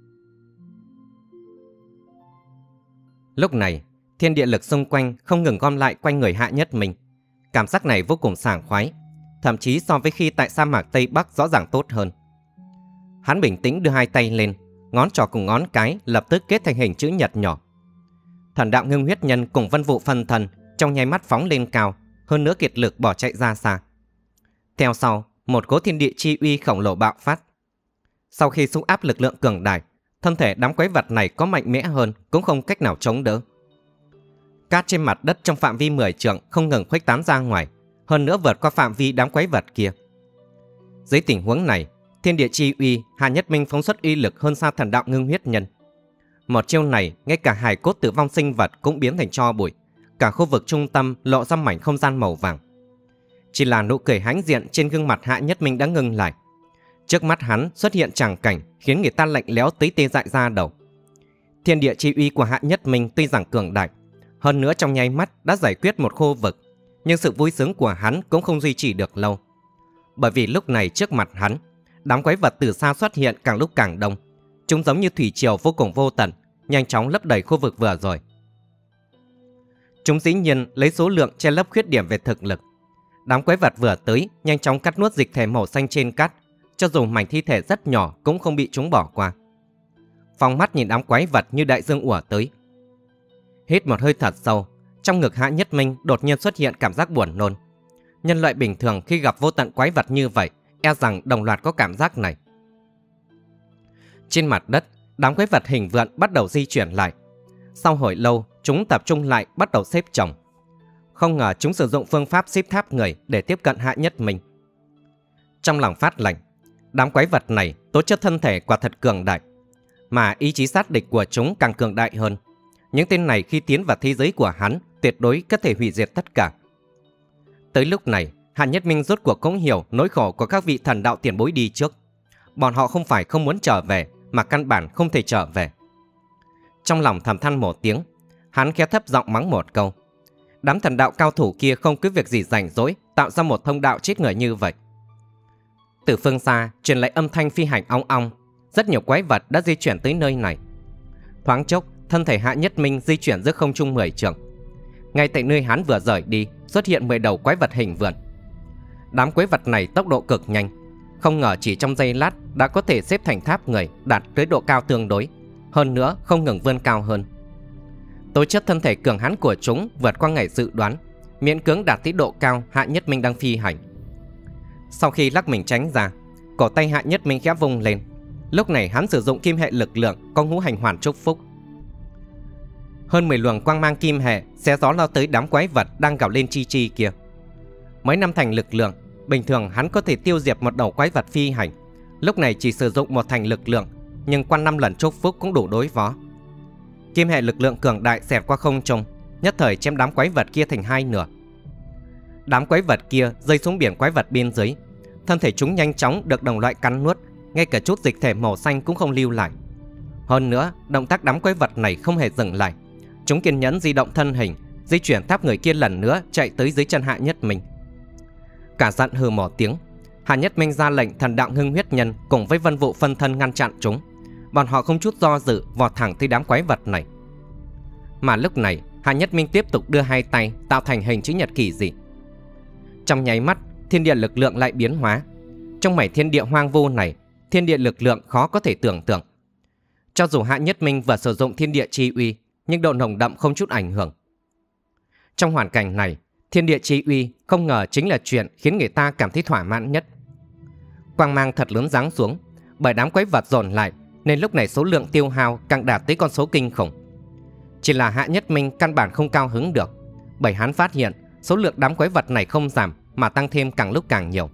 Lúc này, thiên địa lực xung quanh không ngừng gom lại quanh người Hạ Nhất Minh. Cảm giác này vô cùng sảng khoái, thậm chí so với khi tại sa mạc Tây Bắc rõ ràng tốt hơn. Hắn bình tĩnh đưa hai tay lên, ngón trỏ cùng ngón cái lập tức kết thành hình chữ nhật nhỏ. Thần đạo ngưng huyết nhân cùng vân vụ phân thần trong nháy mắt phóng lên cao, hơn nữa kiệt lực bỏ chạy ra xa. Theo sau, một cỗ thiên địa chi uy khổng lồ bạo phát. Sau khi xung áp lực lượng cường đại, thân thể đám quái vật này có mạnh mẽ hơn cũng không cách nào chống đỡ. Cát trên mặt đất trong phạm vi 10 trượng không ngừng khuếch tán ra ngoài, hơn nữa vượt qua phạm vi đám quái vật kia. Dưới tình huống này, thiên địa chi uy, Hạ Nhất Minh phóng xuất uy lực hơn xa thần đạo ngưng huyết nhân. Một chiêu này, ngay cả hài cốt tử vong sinh vật cũng biến thành tro bụi, cả khu vực trung tâm lộ ra mảnh không gian màu vàng. Chỉ là nụ cười hãnh diện trên gương mặt Hạ Nhất Minh đã ngừng lại. Trước mắt hắn xuất hiện tràng cảnh khiến người ta lạnh lẽo tới tê dại da đầu. Thiên địa chi uy của Hạ Nhất Minh tuy rằng cường đại, hơn nữa trong nháy mắt đã giải quyết một khu vực, nhưng sự vui sướng của hắn cũng không duy trì được lâu. Bởi vì lúc này trước mặt hắn, đám quái vật từ xa xuất hiện càng lúc càng đông. Chúng giống như thủy triều vô cùng vô tận, nhanh chóng lấp đầy khu vực vừa rồi. Chúng dĩ nhiên lấy số lượng che lấp khuyết điểm về thực lực. Đám quái vật vừa tới, nhanh chóng cắt nuốt dịch thể màu xanh trên cát, cho dù mảnh thi thể rất nhỏ cũng không bị chúng bỏ qua. Phóng mắt nhìn đám quái vật như đại dương ùa tới. Hít một hơi thật sâu, trong ngực Hạ Nhất Minh đột nhiên xuất hiện cảm giác buồn nôn. Nhân loại bình thường khi gặp vô tận quái vật như vậy, e rằng đồng loạt có cảm giác này. Trên mặt đất, đám quái vật hình vượn bắt đầu di chuyển lại. Sau hồi lâu, chúng tập trung lại bắt đầu xếp chồng. Không ngờ chúng sử dụng phương pháp xếp tháp người để tiếp cận Hạ Nhất Minh. Trong lòng phát lạnh, đám quái vật này tố chất thân thể quả thật cường đại, mà ý chí sát địch của chúng càng cường đại hơn. Những tên này khi tiến vào thế giới của hắn tuyệt đối có thể hủy diệt tất cả. Tới lúc này, Hạ Nhất Minh rốt cuộc cũng hiểu nỗi khổ của các vị thần đạo tiền bối đi trước. Bọn họ không phải không muốn trở về, mà căn bản không thể trở về. Trong lòng thầm than một tiếng, hắn khẽ thấp giọng mắng một câu. Đám thần đạo cao thủ kia không cứ việc gì rảnh rỗi tạo ra một thông đạo chết người như vậy. Từ phương xa truyền lại âm thanh phi hành ong ong. Rất nhiều quái vật đã di chuyển tới nơi này. Thoáng chốc, thân thể Hạ Nhất Minh di chuyển giữa không trung 10 trượng. Ngay tại nơi hắn vừa rời đi, xuất hiện 10 đầu quái vật hình vượn. Đám quái vật này tốc độ cực nhanh, không ngờ chỉ trong giây lát đã có thể xếp thành tháp người đạt tới độ cao tương đối, hơn nữa không ngừng vươn cao hơn. Tố chất thân thể cường hãn của chúng vượt qua ngày dự đoán, miễn cưỡng đạt tới độ cao Hạ Nhất Minh đang phi hành. Sau khi lắc mình tránh ra, cổ tay Hạ Nhất Minh khẽ vung lên. Lúc này hắn sử dụng kim hệ lực lượng có ngũ hành hoàn chúc phúc. Hơn 10 luồng quang mang kim hệ xé gió lao tới đám quái vật đang gào lên chi chi kia. Mấy năm thành lực lượng, bình thường hắn có thể tiêu diệt một đầu quái vật phi hành. Lúc này chỉ sử dụng một thành lực lượng, nhưng qua 5 lần chúc phúc cũng đủ đối phó. Kim hệ lực lượng cường đại xẹt qua không trung, nhất thời chém đám quái vật kia thành hai nửa. Đám quái vật kia rơi xuống biển quái vật bên dưới, thân thể chúng nhanh chóng được đồng loại cắn nuốt, ngay cả chút dịch thể màu xanh cũng không lưu lại. Hơn nữa, động tác đám quái vật này không hề dừng lại. Chúng kiên nhẫn di động thân hình, di chuyển tháp người kia lần nữa chạy tới dưới chân Hạ Nhất Minh. Cả giận hừ một tiếng, Hạ Nhất Minh ra lệnh thần đạo ngưng huyết nhân cùng với vân vụ phân thân ngăn chặn chúng. Bọn họ không chút do dự vọt thẳng tới đám quái vật này. Mà lúc này, Hạ Nhất Minh tiếp tục đưa hai tay tạo thành hình chữ nhật kỳ dị. Trong nháy mắt, thiên địa lực lượng lại biến hóa. Trong mảnh thiên địa hoang vu này, thiên địa lực lượng khó có thể tưởng tượng. Cho dù Hạ Nhất Minh vừa sử dụng thiên địa chi uy, nhưng độ nồng đậm không chút ảnh hưởng. Trong hoàn cảnh này, thiên địa chi uy không ngờ chính là chuyện khiến người ta cảm thấy thỏa mãn nhất. Quang mang thật lớn giáng xuống, bởi đám quái vật dồn lại, nên lúc này số lượng tiêu hao càng đạt tới con số kinh khủng. Chỉ là Hạ Nhất Minh căn bản không cao hứng được, bởi hắn phát hiện số lượng đám quái vật này không giảm mà tăng thêm càng lúc càng nhiều.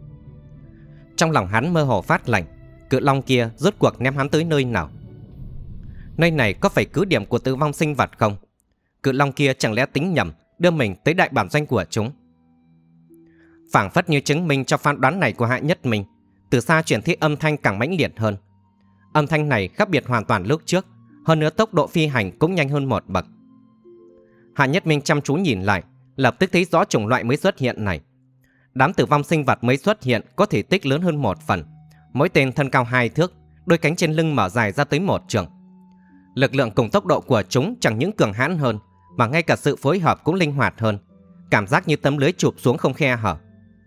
Trong lòng hắn mơ hồ phát lạnh, cự long kia rốt cuộc ném hắn tới nơi nào? Nơi này có phải cứ điểm của tử vong sinh vật không? Cự long kia chẳng lẽ tính nhầm đưa mình tới đại bản doanh của chúng? Phảng phất như chứng minh cho phán đoán này của Hạ Nhất Minh, từ xa truyền thị âm thanh càng mãnh liệt hơn. Âm thanh này khác biệt hoàn toàn lúc trước, hơn nữa tốc độ phi hành cũng nhanh hơn một bậc. Hạ Nhất Minh chăm chú nhìn lại, lập tức thấy rõ chủng loại mới xuất hiện này. Đám tử vong sinh vật mới xuất hiện có thể tích lớn hơn một phần, mỗi tên thân cao 2 thước, đôi cánh trên lưng mở dài ra tới 1 trượng. Lực lượng cùng tốc độ của chúng chẳng những cường hãn hơn, mà ngay cả sự phối hợp cũng linh hoạt hơn, cảm giác như tấm lưới chụp xuống không khe hở.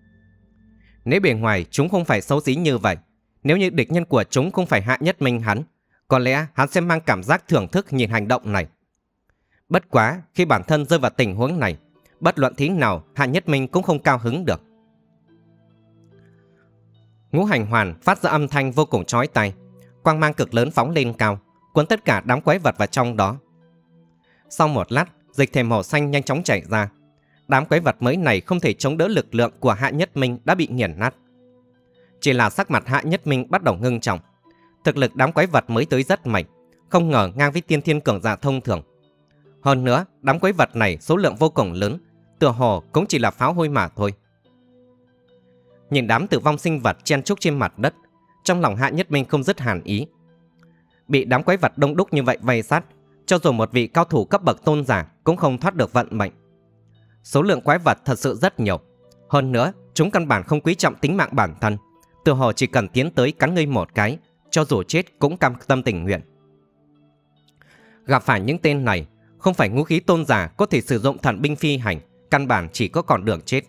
Nếu bề ngoài chúng không phải xấu xí như vậy, nếu như địch nhân của chúng không phải Hạ Nhất Minh hắn, có lẽ hắn sẽ mang cảm giác thưởng thức nhìn hành động này. Bất quá, khi bản thân rơi vào tình huống này, bất luận thế nào Hạ Nhất Minh cũng không cao hứng được. Ngũ hành hoàn phát ra âm thanh vô cùng chói tai, quang mang cực lớn phóng lên cao, cuốn tất cả đám quái vật vào trong đó. Sau một lát, dịch thể màu xanh nhanh chóng chảy ra. Đám quái vật mới này không thể chống đỡ lực lượng của Hạ Nhất Minh đã bị nghiền nát. Chỉ là sắc mặt Hạ Nhất Minh bắt đầu ngưng trọng. Thực lực đám quái vật mới tới rất mạnh, không ngờ ngang với tiên thiên cường giả thông thường. Hơn nữa, đám quái vật này số lượng vô cùng lớn, tựa hồ cũng chỉ là pháo hôi mà thôi. Nhìn đám tử vong sinh vật chen chúc trên mặt đất, trong lòng Hạ Nhất Minh không dứt hàn ý. Bị đám quái vật đông đúc như vậy vây sát, cho dù một vị cao thủ cấp bậc tôn giả cũng không thoát được vận mệnh. Số lượng quái vật thật sự rất nhiều. Hơn nữa, chúng căn bản không quý trọng tính mạng bản thân, tựa hồ chỉ cần tiến tới cắn ngươi một cái, cho dù chết cũng cam tâm tình nguyện. Gặp phải những tên này, không phải ngũ khí tôn giả có thể sử dụng thần binh phi hành, căn bản chỉ có con đường chết.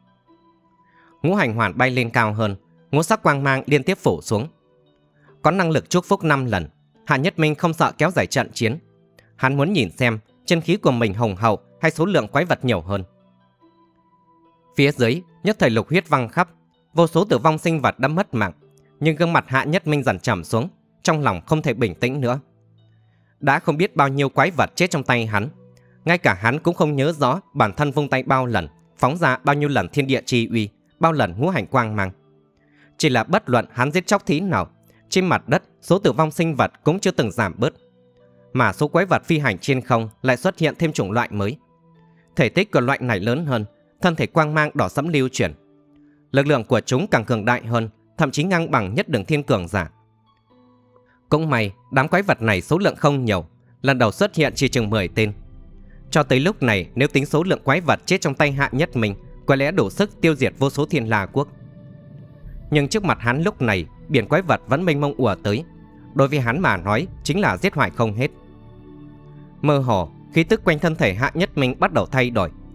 Ngũ hành hoàn bay lên cao hơn, ngũ sắc quang mang liên tiếp phủ xuống. Có năng lực chúc phúc 5 lần, Hạ Nhất Minh không sợ kéo dài trận chiến. Hắn muốn nhìn xem chân khí của mình hùng hậu hay số lượng quái vật nhiều hơn. Phía dưới nhất thời lục huyết văng khắp, vô số tử vong sinh vật đã mất mạng, nhưng gương mặt Hạ Nhất Minh dần trầm xuống, trong lòng không thể bình tĩnh nữa. Đã không biết bao nhiêu quái vật chết trong tay hắn, ngay cả hắn cũng không nhớ rõ bản thân vung tay bao lần, phóng ra bao nhiêu lần thiên địa chi uy, bao lần ngũ hành quang mang. Chỉ là bất luận hắn giết chóc thế nào, trên mặt đất số tử vong sinh vật cũng chưa từng giảm bớt, mà số quái vật phi hành trên không lại xuất hiện thêm chủng loại mới. Thể tích của loại này lớn hơn, thân thể quang mang đỏ sẫm lưu chuyển. Lực lượng của chúng càng cường đại hơn, thậm chí ngang bằng nhất đường thiên cường giả. Cũng may, đám quái vật này số lượng không nhiều, lần đầu xuất hiện chỉ chừng 10 tên. Cho tới lúc này, nếu tính số lượng quái vật chết trong tay Hạ Nhất Minh, có lẽ đủ sức tiêu diệt vô số thiên la quốc. Nhưng trước mặt hắn lúc này, biển quái vật vẫn mênh mông ùa tới. Đối với hắn mà nói, chính là giết hoài không hết. Mơ hồ, khí tức quanh thân thể Hạ Nhất Minh bắt đầu thay đổi.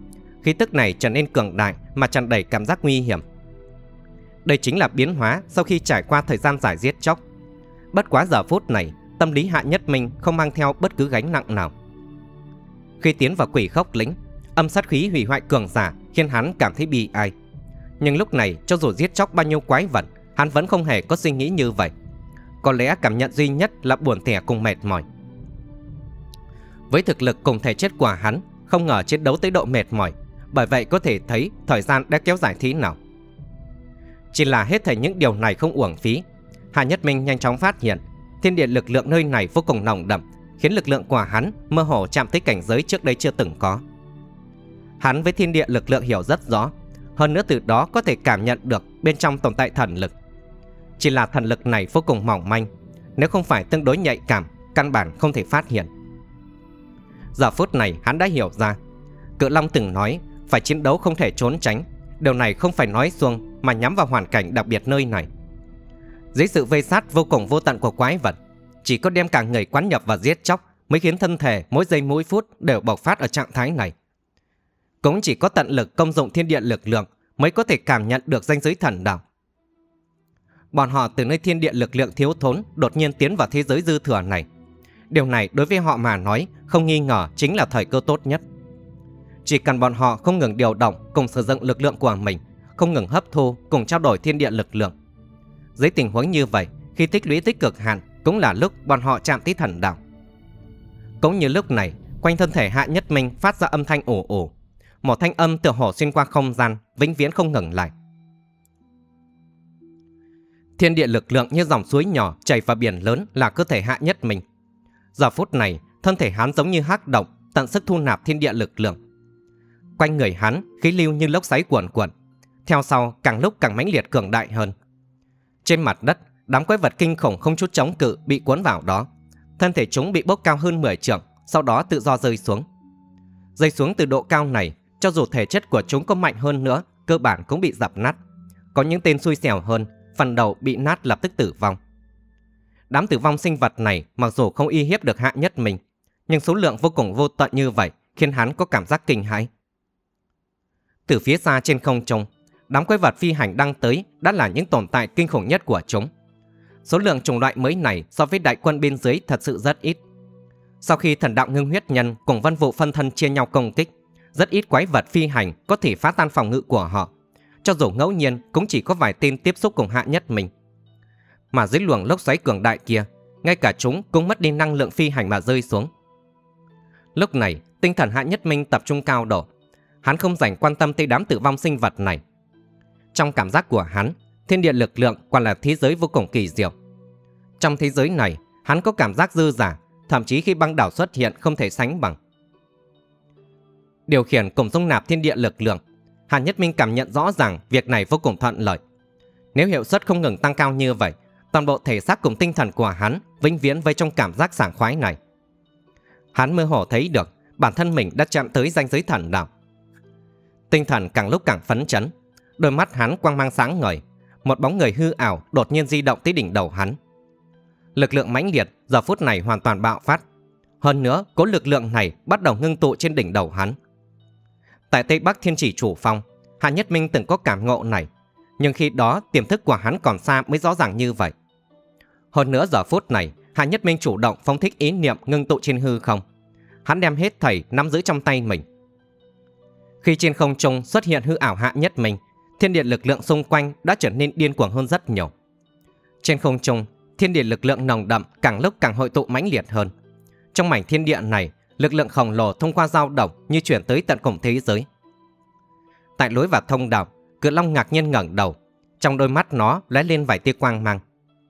khí tức này trở nên cường đại mà tràn đầy cảm giác nguy hiểm. Đây chính là biến hóa sau khi trải qua thời gian dài giết chóc. Bất quá giờ phút này, tâm lý Hạ Nhất Minh không mang theo bất cứ gánh nặng nào. Khi tiến vào Quỷ Khốc lĩnh, âm sát khí hủy hoại cường giả khiến hắn cảm thấy bi ai. Nhưng lúc này, cho dù giết chóc bao nhiêu quái vật, hắn vẫn không hề có suy nghĩ như vậy. Có lẽ cảm nhận duy nhất là buồn tẻ cùng mệt mỏi. Với thực lực cùng thể chất của hắn, không ngờ chiến đấu tới độ mệt mỏi, bởi vậy có thể thấy thời gian đã kéo dài thế nào. Chỉ là hết thảy những điều này không uổng phí. Hạ Nhất Minh nhanh chóng phát hiện thiên địa lực lượng nơi này vô cùng nồng đậm, khiến lực lượng của hắn mơ hồ chạm tới cảnh giới trước đây chưa từng có. Hắn với thiên địa lực lượng hiểu rất rõ, hơn nữa từ đó có thể cảm nhận được bên trong tồn tại thần lực. Chỉ là thần lực này vô cùng mỏng manh, nếu không phải tương đối nhạy cảm, căn bản không thể phát hiện. Giờ phút này hắn đã hiểu ra, Cự Long từng nói phải chiến đấu không thể trốn tránh. Điều này không phải nói suông mà nhắm vào hoàn cảnh đặc biệt nơi này. Dưới sự vây sát vô cùng vô tận của quái vật, chỉ có đem cả người quán nhập và giết chóc mới khiến thân thể mỗi giây mỗi phút đều bộc phát ở trạng thái này. Cũng chỉ có tận lực công dụng thiên địa lực lượng mới có thể cảm nhận được ranh giới thần đạo. Bọn họ từ nơi thiên địa lực lượng thiếu thốn đột nhiên tiến vào thế giới dư thừa này. Điều này đối với họ mà nói không nghi ngờ chính là thời cơ tốt nhất. Chỉ cần bọn họ không ngừng điều động cùng sử dụng lực lượng của mình, không ngừng hấp thu cùng trao đổi thiên địa lực lượng. Dưới tình huống như vậy, khi tích lũy tích cực hạn cũng là lúc bọn họ chạm tới thần đạo. Cũng như lúc này, quanh thân thể Hạ Nhất Minh phát ra âm thanh ồ ồ. Một thanh âm tựa hồ xuyên qua không gian, vĩnh viễn không ngừng lại. Thiên địa lực lượng như dòng suối nhỏ chảy vào biển lớn là cơ thể Hạ Nhất Minh. Giờ phút này, thân thể hắn giống như hắc động, tận sức thu nạp thiên địa lực lượng. Quanh người hắn, khí lưu như lốc xoáy cuồn cuộn, theo sau càng lúc càng mãnh liệt cường đại hơn. Trên mặt đất, đám quái vật kinh khủng không chút chống cự bị cuốn vào đó. Thân thể chúng bị bốc cao hơn 10 trượng, sau đó tự do rơi xuống. Rơi xuống từ độ cao này, cho dù thể chất của chúng có mạnh hơn nữa, cơ bản cũng bị dập nát. Có những tên xui xẻo hơn, phần đầu bị nát lập tức tử vong. Đám tử vong sinh vật này mặc dù không uy hiếp được Hạ Nhất Minh, nhưng số lượng vô cùng vô tận như vậy khiến hắn có cảm giác kinh hãi. Từ phía xa trên không trung, đám quái vật phi hành đang tới đã là những tồn tại kinh khủng nhất của chúng. Số lượng chủng loại mới này so với đại quân bên dưới thật sự rất ít. Sau khi thần đạo ngưng huyết nhân cùng vân vụ phân thân chia nhau công kích, rất ít quái vật phi hành có thể phá tan phòng ngự của họ. Cho dù ngẫu nhiên cũng chỉ có vài tên tiếp xúc cùng Hạ Nhất Minh. Mà dưới luồng lốc xoáy cường đại kia, ngay cả chúng cũng mất đi năng lượng phi hành mà rơi xuống. Lúc này, tinh thần Hạ Nhất Minh tập trung cao độ. Hắn không dành quan tâm tới đám tử vong sinh vật này. Trong cảm giác của hắn, thiên địa lực lượng quả là thế giới vô cùng kỳ diệu. Trong thế giới này, hắn có cảm giác dư dả, thậm chí khi băng đảo xuất hiện không thể sánh bằng. Điều khiển cùng dung nạp thiên địa lực lượng, Hạ Nhất Minh cảm nhận rõ ràng việc này vô cùng thuận lợi. Nếu hiệu suất không ngừng tăng cao như vậy, toàn bộ thể xác cùng tinh thần của hắn vĩnh viễn với trong cảm giác sảng khoái này. Hắn mơ hồ thấy được bản thân mình đã chạm tới ranh giới thần đạo. Tinh thần càng lúc càng phấn chấn, đôi mắt hắn quang mang sáng ngời, một bóng người hư ảo đột nhiên di động tới đỉnh đầu hắn. Lực lượng mãnh liệt giờ phút này hoàn toàn bạo phát. Hơn nữa, cỗ lực lượng này bắt đầu ngưng tụ trên đỉnh đầu hắn. Tại Tây Bắc Thiên Chỉ Chủ Phong, Hạ Nhất Minh từng có cảm ngộ này, nhưng khi đó tiềm thức của hắn còn xa mới rõ ràng như vậy. Hơn nữa giờ phút này, Hạ Nhất Minh chủ động phóng thích ý niệm ngưng tụ trên hư không. Hắn đem hết thảy nắm giữ trong tay mình. Khi trên không trung xuất hiện hư ảo Hạ Nhất Minh, thiên địa lực lượng xung quanh đã trở nên điên cuồng hơn rất nhiều. Trên không trung, thiên địa lực lượng nồng đậm càng lúc càng hội tụ mãnh liệt hơn. Trong mảnh thiên địa này, lực lượng khổng lồ thông qua dao động như chuyển tới tận cùng thế giới. Tại lối vào thông đạo, Cự Long ngạc nhiên ngẩng đầu, trong đôi mắt nó lóe lên vài tia quang mang.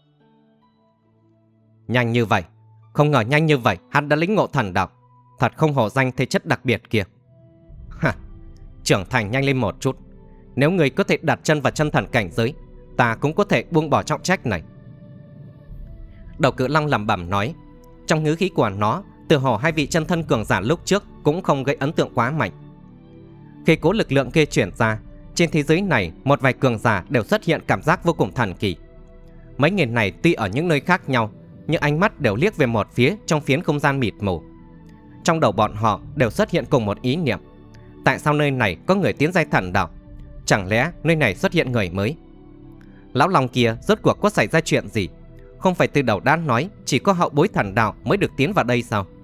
Nhanh như vậy, không ngờ nhanh như vậy hắn đã lĩnh ngộ thần đạo, thật không hổ danh thế chất đặc biệt kia. Ha, trưởng thành nhanh lên một chút, nếu người có thể đặt chân vào chân thần cảnh giới, ta cũng có thể buông bỏ trọng trách này. Đầu Cự Long lẩm bẩm nói, trong ngữ khí của nó tựa hồ hai vị chân thân cường giả lúc trước cũng không gây ấn tượng quá mạnh. Khi cố lực lượng kia chuyển ra, trên thế giới này một vài cường giả đều xuất hiện cảm giác vô cùng thần kỳ. Mấy người này tuy ở những nơi khác nhau, nhưng ánh mắt đều liếc về một phía trong phiến không gian mịt mù. Trong đầu bọn họ đều xuất hiện cùng một ý niệm, Tại sao nơi này có người tiến giai thần đạo? Chẳng lẽ nơi này xuất hiện người mới? Lão Long kia rốt cuộc có xảy ra chuyện gì? Không phải từ đầu đã nói chỉ có hậu bối thần đạo mới được tiến vào đây sao?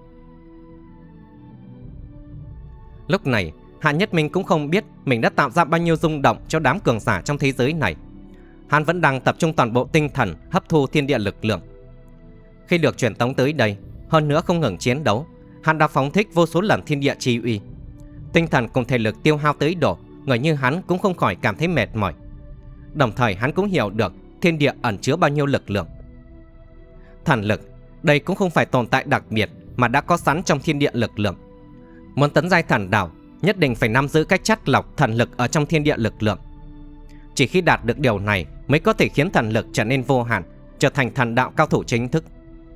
Lúc này Hạ Nhất Minh cũng không biết mình đã tạo ra bao nhiêu rung động cho đám cường giả trong thế giới này. Hắn vẫn đang tập trung toàn bộ tinh thần hấp thu thiên địa lực lượng. Khi được truyền tống tới đây, hơn nữa không ngừng chiến đấu, hắn đã phóng thích vô số lần thiên địa chi uy. Tinh thần cùng thể lực tiêu hao tới độ người như hắn cũng không khỏi cảm thấy mệt mỏi. Đồng thời hắn cũng hiểu được thiên địa ẩn chứa bao nhiêu lực lượng. Thần lực, đây cũng không phải tồn tại đặc biệt mà đã có sẵn trong thiên địa lực lượng. Muốn tấn giai thần đạo, nhất định phải nắm giữ cách chắt lọc thần lực ở trong thiên địa lực lượng. Chỉ khi đạt được điều này mới có thể khiến thần lực trở nên vô hạn, trở thành thần đạo cao thủ chính thức.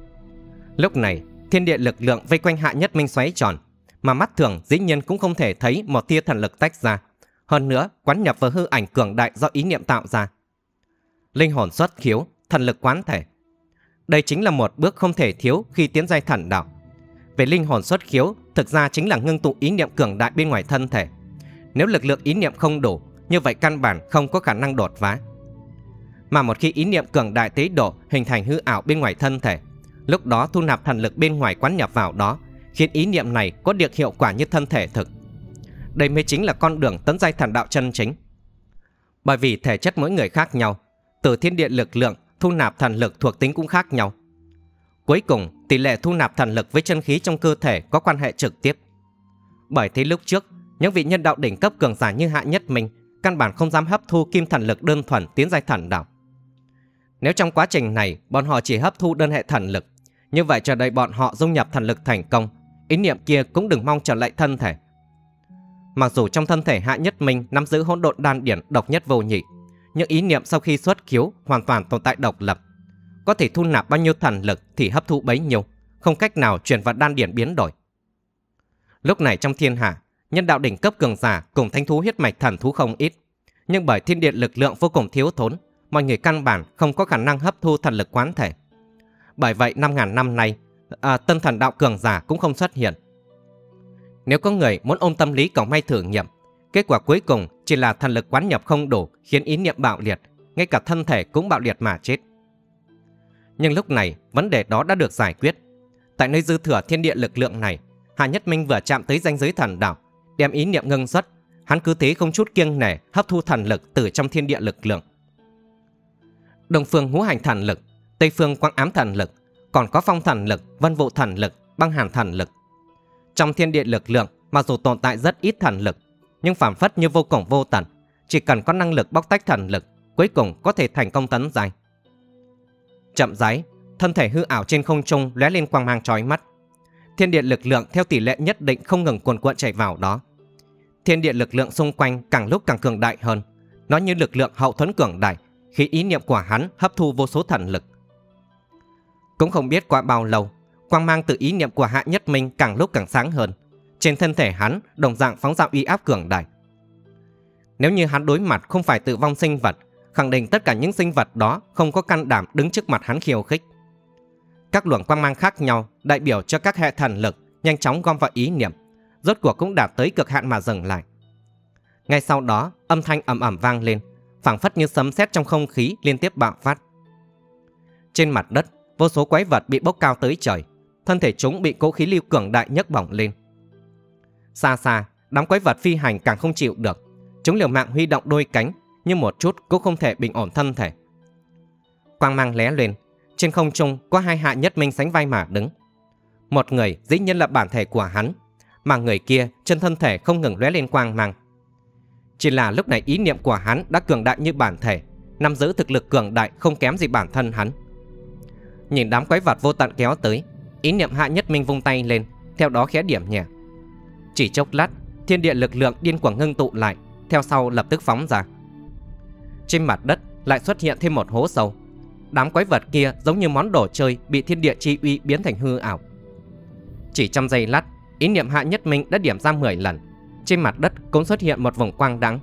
Lúc này, thiên địa lực lượng vây quanh Hạ Nhất Minh xoáy tròn, mà mắt thường dĩ nhiên cũng không thể thấy một tia thần lực tách ra. Hơn nữa, quán nhập vào hư ảnh cường đại do ý niệm tạo ra. Linh hồn xuất khiếu, thần lực quán thể. Đây chính là một bước không thể thiếu khi tiến giai thần đạo. Về linh hồn xuất khiếu, thực ra chính là ngưng tụ ý niệm cường đại bên ngoài thân thể. Nếu lực lượng ý niệm không đủ, như vậy căn bản không có khả năng đột phá. Mà một khi ý niệm cường đại tới độ hình thành hư ảo bên ngoài thân thể, lúc đó thu nạp thần lực bên ngoài quán nhập vào đó, khiến ý niệm này có được hiệu quả như thân thể thực. Đây mới chính là con đường tấn giai thần đạo chân chính. Bởi vì thể chất mỗi người khác nhau, từ thiên địa lực lượng thu nạp thần lực thuộc tính cũng khác nhau. Cuối cùng, tỷ lệ thu nạp thần lực với chân khí trong cơ thể có quan hệ trực tiếp. Bởi thế lúc trước, những vị nhân đạo đỉnh cấp cường giả như Hạ Nhất Minh căn bản không dám hấp thu kim thần lực đơn thuần tiến giai thần đạo. Nếu trong quá trình này bọn họ chỉ hấp thu đơn hệ thần lực, như vậy chờ đợi bọn họ dung nhập thần lực thành công, ý niệm kia cũng đừng mong trở lại thân thể. Mặc dù trong thân thể Hạ Nhất Minh nắm giữ hỗn độn đan điển độc nhất vô nhị, nhưng ý niệm sau khi xuất khiếu hoàn toàn tồn tại độc lập, có thể thu nạp bao nhiêu thần lực thì hấp thụ bấy nhiêu, không cách nào chuyển vào đan điển biến đổi. Lúc này trong thiên hạ, nhân đạo đỉnh cấp cường giả cùng thanh thú huyết mạch thần thú không ít, nhưng bởi thiên địa lực lượng vô cùng thiếu thốn, mọi người căn bản không có khả năng hấp thu thần lực quán thể. Bởi vậy 5.000 năm nay, tân thần đạo cường giả cũng không xuất hiện. Nếu có người muốn ôm tâm lý cầu may thử nghiệm, kết quả cuối cùng chỉ là thần lực quán nhập không đủ, khiến ý niệm bạo liệt, ngay cả thân thể cũng bạo liệt mà chết. Nhưng lúc này, vấn đề đó đã được giải quyết. Tại nơi dư thừa thiên địa lực lượng này, Hạ Nhất Minh vừa chạm tới ranh giới thần đạo, đem ý niệm ngưng xuất, hắn cứ thế không chút kiêng nể hấp thu thần lực từ trong thiên địa lực lượng. Đông phương ngũ hành thần lực, tây phương quang ám thần lực, còn có phong thần lực, vân vụ thần lực, băng hàn thần lực. Trong thiên địa lực lượng, mặc dù tồn tại rất ít thần lực, nhưng phảng phất như vô cùng vô tận, chỉ cần có năng lực bóc tách thần lực, cuối cùng có thể thành công tấn giai. Chậm rãi, thân thể hư ảo trên không trung lóe lên quang mang chói mắt. Thiên địa lực lượng theo tỷ lệ nhất định không ngừng cuồn cuộn chảy vào đó. Thiên địa lực lượng xung quanh càng lúc càng cường đại hơn, nó như lực lượng hậu thuẫn cường đại, khi ý niệm của hắn hấp thu vô số thần lực. Cũng không biết qua bao lâu, quang mang từ ý niệm của Hạ Nhất Minh càng lúc càng sáng hơn. Trên thân thể hắn đồng dạng phóng ra uy áp cường đại. Nếu như hắn đối mặt không phải tự vong sinh vật, khẳng định tất cả những sinh vật đó không có can đảm đứng trước mặt hắn khiêu khích. Các luồng quang mang khác nhau đại biểu cho các hệ thần lực nhanh chóng gom vào ý niệm, rốt cuộc cũng đạt tới cực hạn mà dừng lại. Ngay sau đó, âm thanh ầm ầm vang lên, phảng phất như sấm sét trong không khí liên tiếp bạo phát. Trên mặt đất, vô số quái vật bị bốc cao tới trời, thân thể chúng bị cỗ khí lưu cường đại nhấc bổng lên. Xa xa, đám quái vật phi hành càng không chịu được, chúng liều mạng huy động đôi cánh, nhưng một chút cũng không thể bình ổn thân thể. Quang mang lóe lên, trên không trung có hai Hạ Nhất Minh sánh vai mà đứng. Một người dĩ nhiên là bản thể của hắn, mà người kia trên thân thể không ngừng lóe lên quang mang. Chỉ là lúc này ý niệm của hắn đã cường đại như bản thể, nắm giữ thực lực cường đại không kém gì bản thân hắn. Nhìn đám quái vật vô tận kéo tới, ý niệm Hạ Nhất Minh vung tay lên, theo đó khẽ điểm nhẹ. Chỉ chốc lát, thiên địa lực lượng điên cuồng ngưng tụ lại, theo sau lập tức phóng ra. Trên mặt đất lại xuất hiện thêm một hố sâu. Đám quái vật kia giống như món đồ chơi bị thiên địa chi uy biến thành hư ảo. Chỉ trong giây lát, ý niệm Hạ Nhất Minh đã điểm ra 10 lần. Trên mặt đất cũng xuất hiện một vùng quang đãng.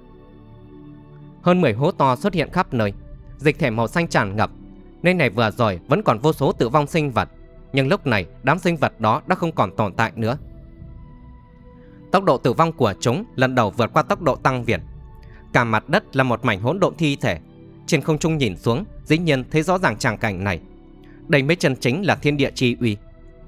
Hơn 10 hố to xuất hiện khắp nơi, dịch thể màu xanh tràn ngập. Nơi này vừa rồi vẫn còn vô số tử vong sinh vật, nhưng lúc này đám sinh vật đó đã không còn tồn tại nữa. Tốc độ tử vong của chúng lần đầu vượt qua tốc độ tăng viện. Cả mặt đất là một mảnh hỗn độn thi thể. Trên không trung nhìn xuống, dĩ nhiên thấy rõ ràng tràng cảnh này. Đây mới chân chính là thiên địa chi uy.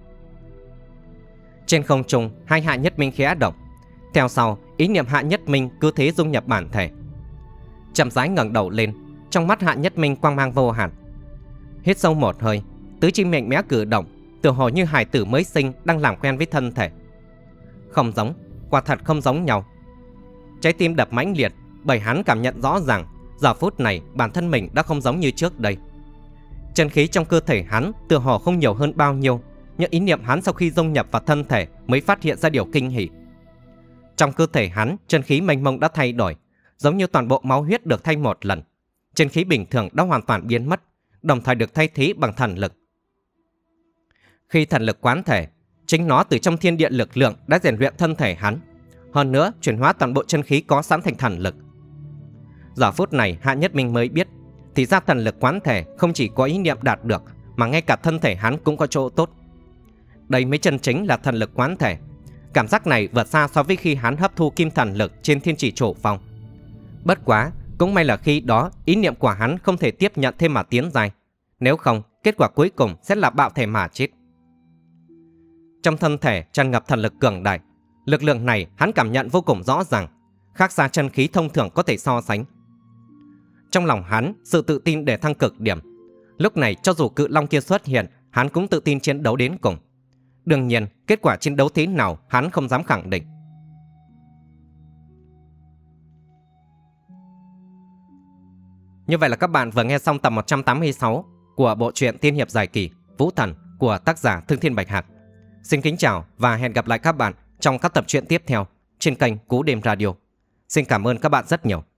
Trên không trung, hai Hạ Nhất Minh khẽ động. Theo sau, ý niệm Hạ Nhất Minh cứ thế dung nhập bản thể. Chậm rãi ngẩng đầu lên, trong mắt Hạ Nhất Minh quang mang vô hạn. Hít sâu một hơi, tứ chi mạnh mẽ cử động, tựa hồ như hài tử mới sinh đang làm quen với thân thể. Không giống, quả thật không giống nhau. Trái tim đập mãnh liệt, bởi hắn cảm nhận rõ ràng giờ phút này bản thân mình đã không giống như trước đây. Chân khí trong cơ thể hắn tựa hồ không nhiều hơn bao nhiêu, nhưng ý niệm hắn sau khi dung nhập vào thân thể mới phát hiện ra điều kinh hỉ. Trong cơ thể hắn, chân khí mênh mông đã thay đổi, giống như toàn bộ máu huyết được thay một lần. Chân khí bình thường đã hoàn toàn biến mất, đồng thời được thay thế bằng thần lực. Khi thần lực quán thể, chính nó từ trong thiên địa lực lượng đã rèn luyện thân thể hắn, hơn nữa chuyển hóa toàn bộ chân khí có sẵn thành thần lực. Giờ phút này Hạ Nhất Minh mới biết, thì ra thần lực quán thể không chỉ có ý niệm đạt được, mà ngay cả thân thể hắn cũng có chỗ tốt. Đây mới chân chính là thần lực quán thể. Cảm giác này vượt xa so với khi hắn hấp thu kim thần lực trên Thiên Chỉ Trổ Phong. Bất quá, cũng may là khi đó ý niệm của hắn không thể tiếp nhận thêm mà tiến dài. Nếu không, kết quả cuối cùng sẽ là bạo thể mà chết. Trong thân thể tràn ngập thần lực cường đại. Lực lượng này hắn cảm nhận vô cùng rõ ràng, khác xa chân khí thông thường có thể so sánh. Trong lòng hắn, sự tự tin để thăng cực điểm. Lúc này cho dù cự long kia xuất hiện, hắn cũng tự tin chiến đấu đến cùng. Đương nhiên, kết quả chiến đấu thế nào hắn không dám khẳng định. Như vậy là các bạn vừa nghe xong tập 186 của bộ truyện tiên hiệp dài kỳ Vũ Thần của tác giả Thương Thiên Bạch Hạc. Xin kính chào và hẹn gặp lại các bạn trong các tập truyện tiếp theo trên kênh Cú Đêm Radio. Xin cảm ơn các bạn rất nhiều.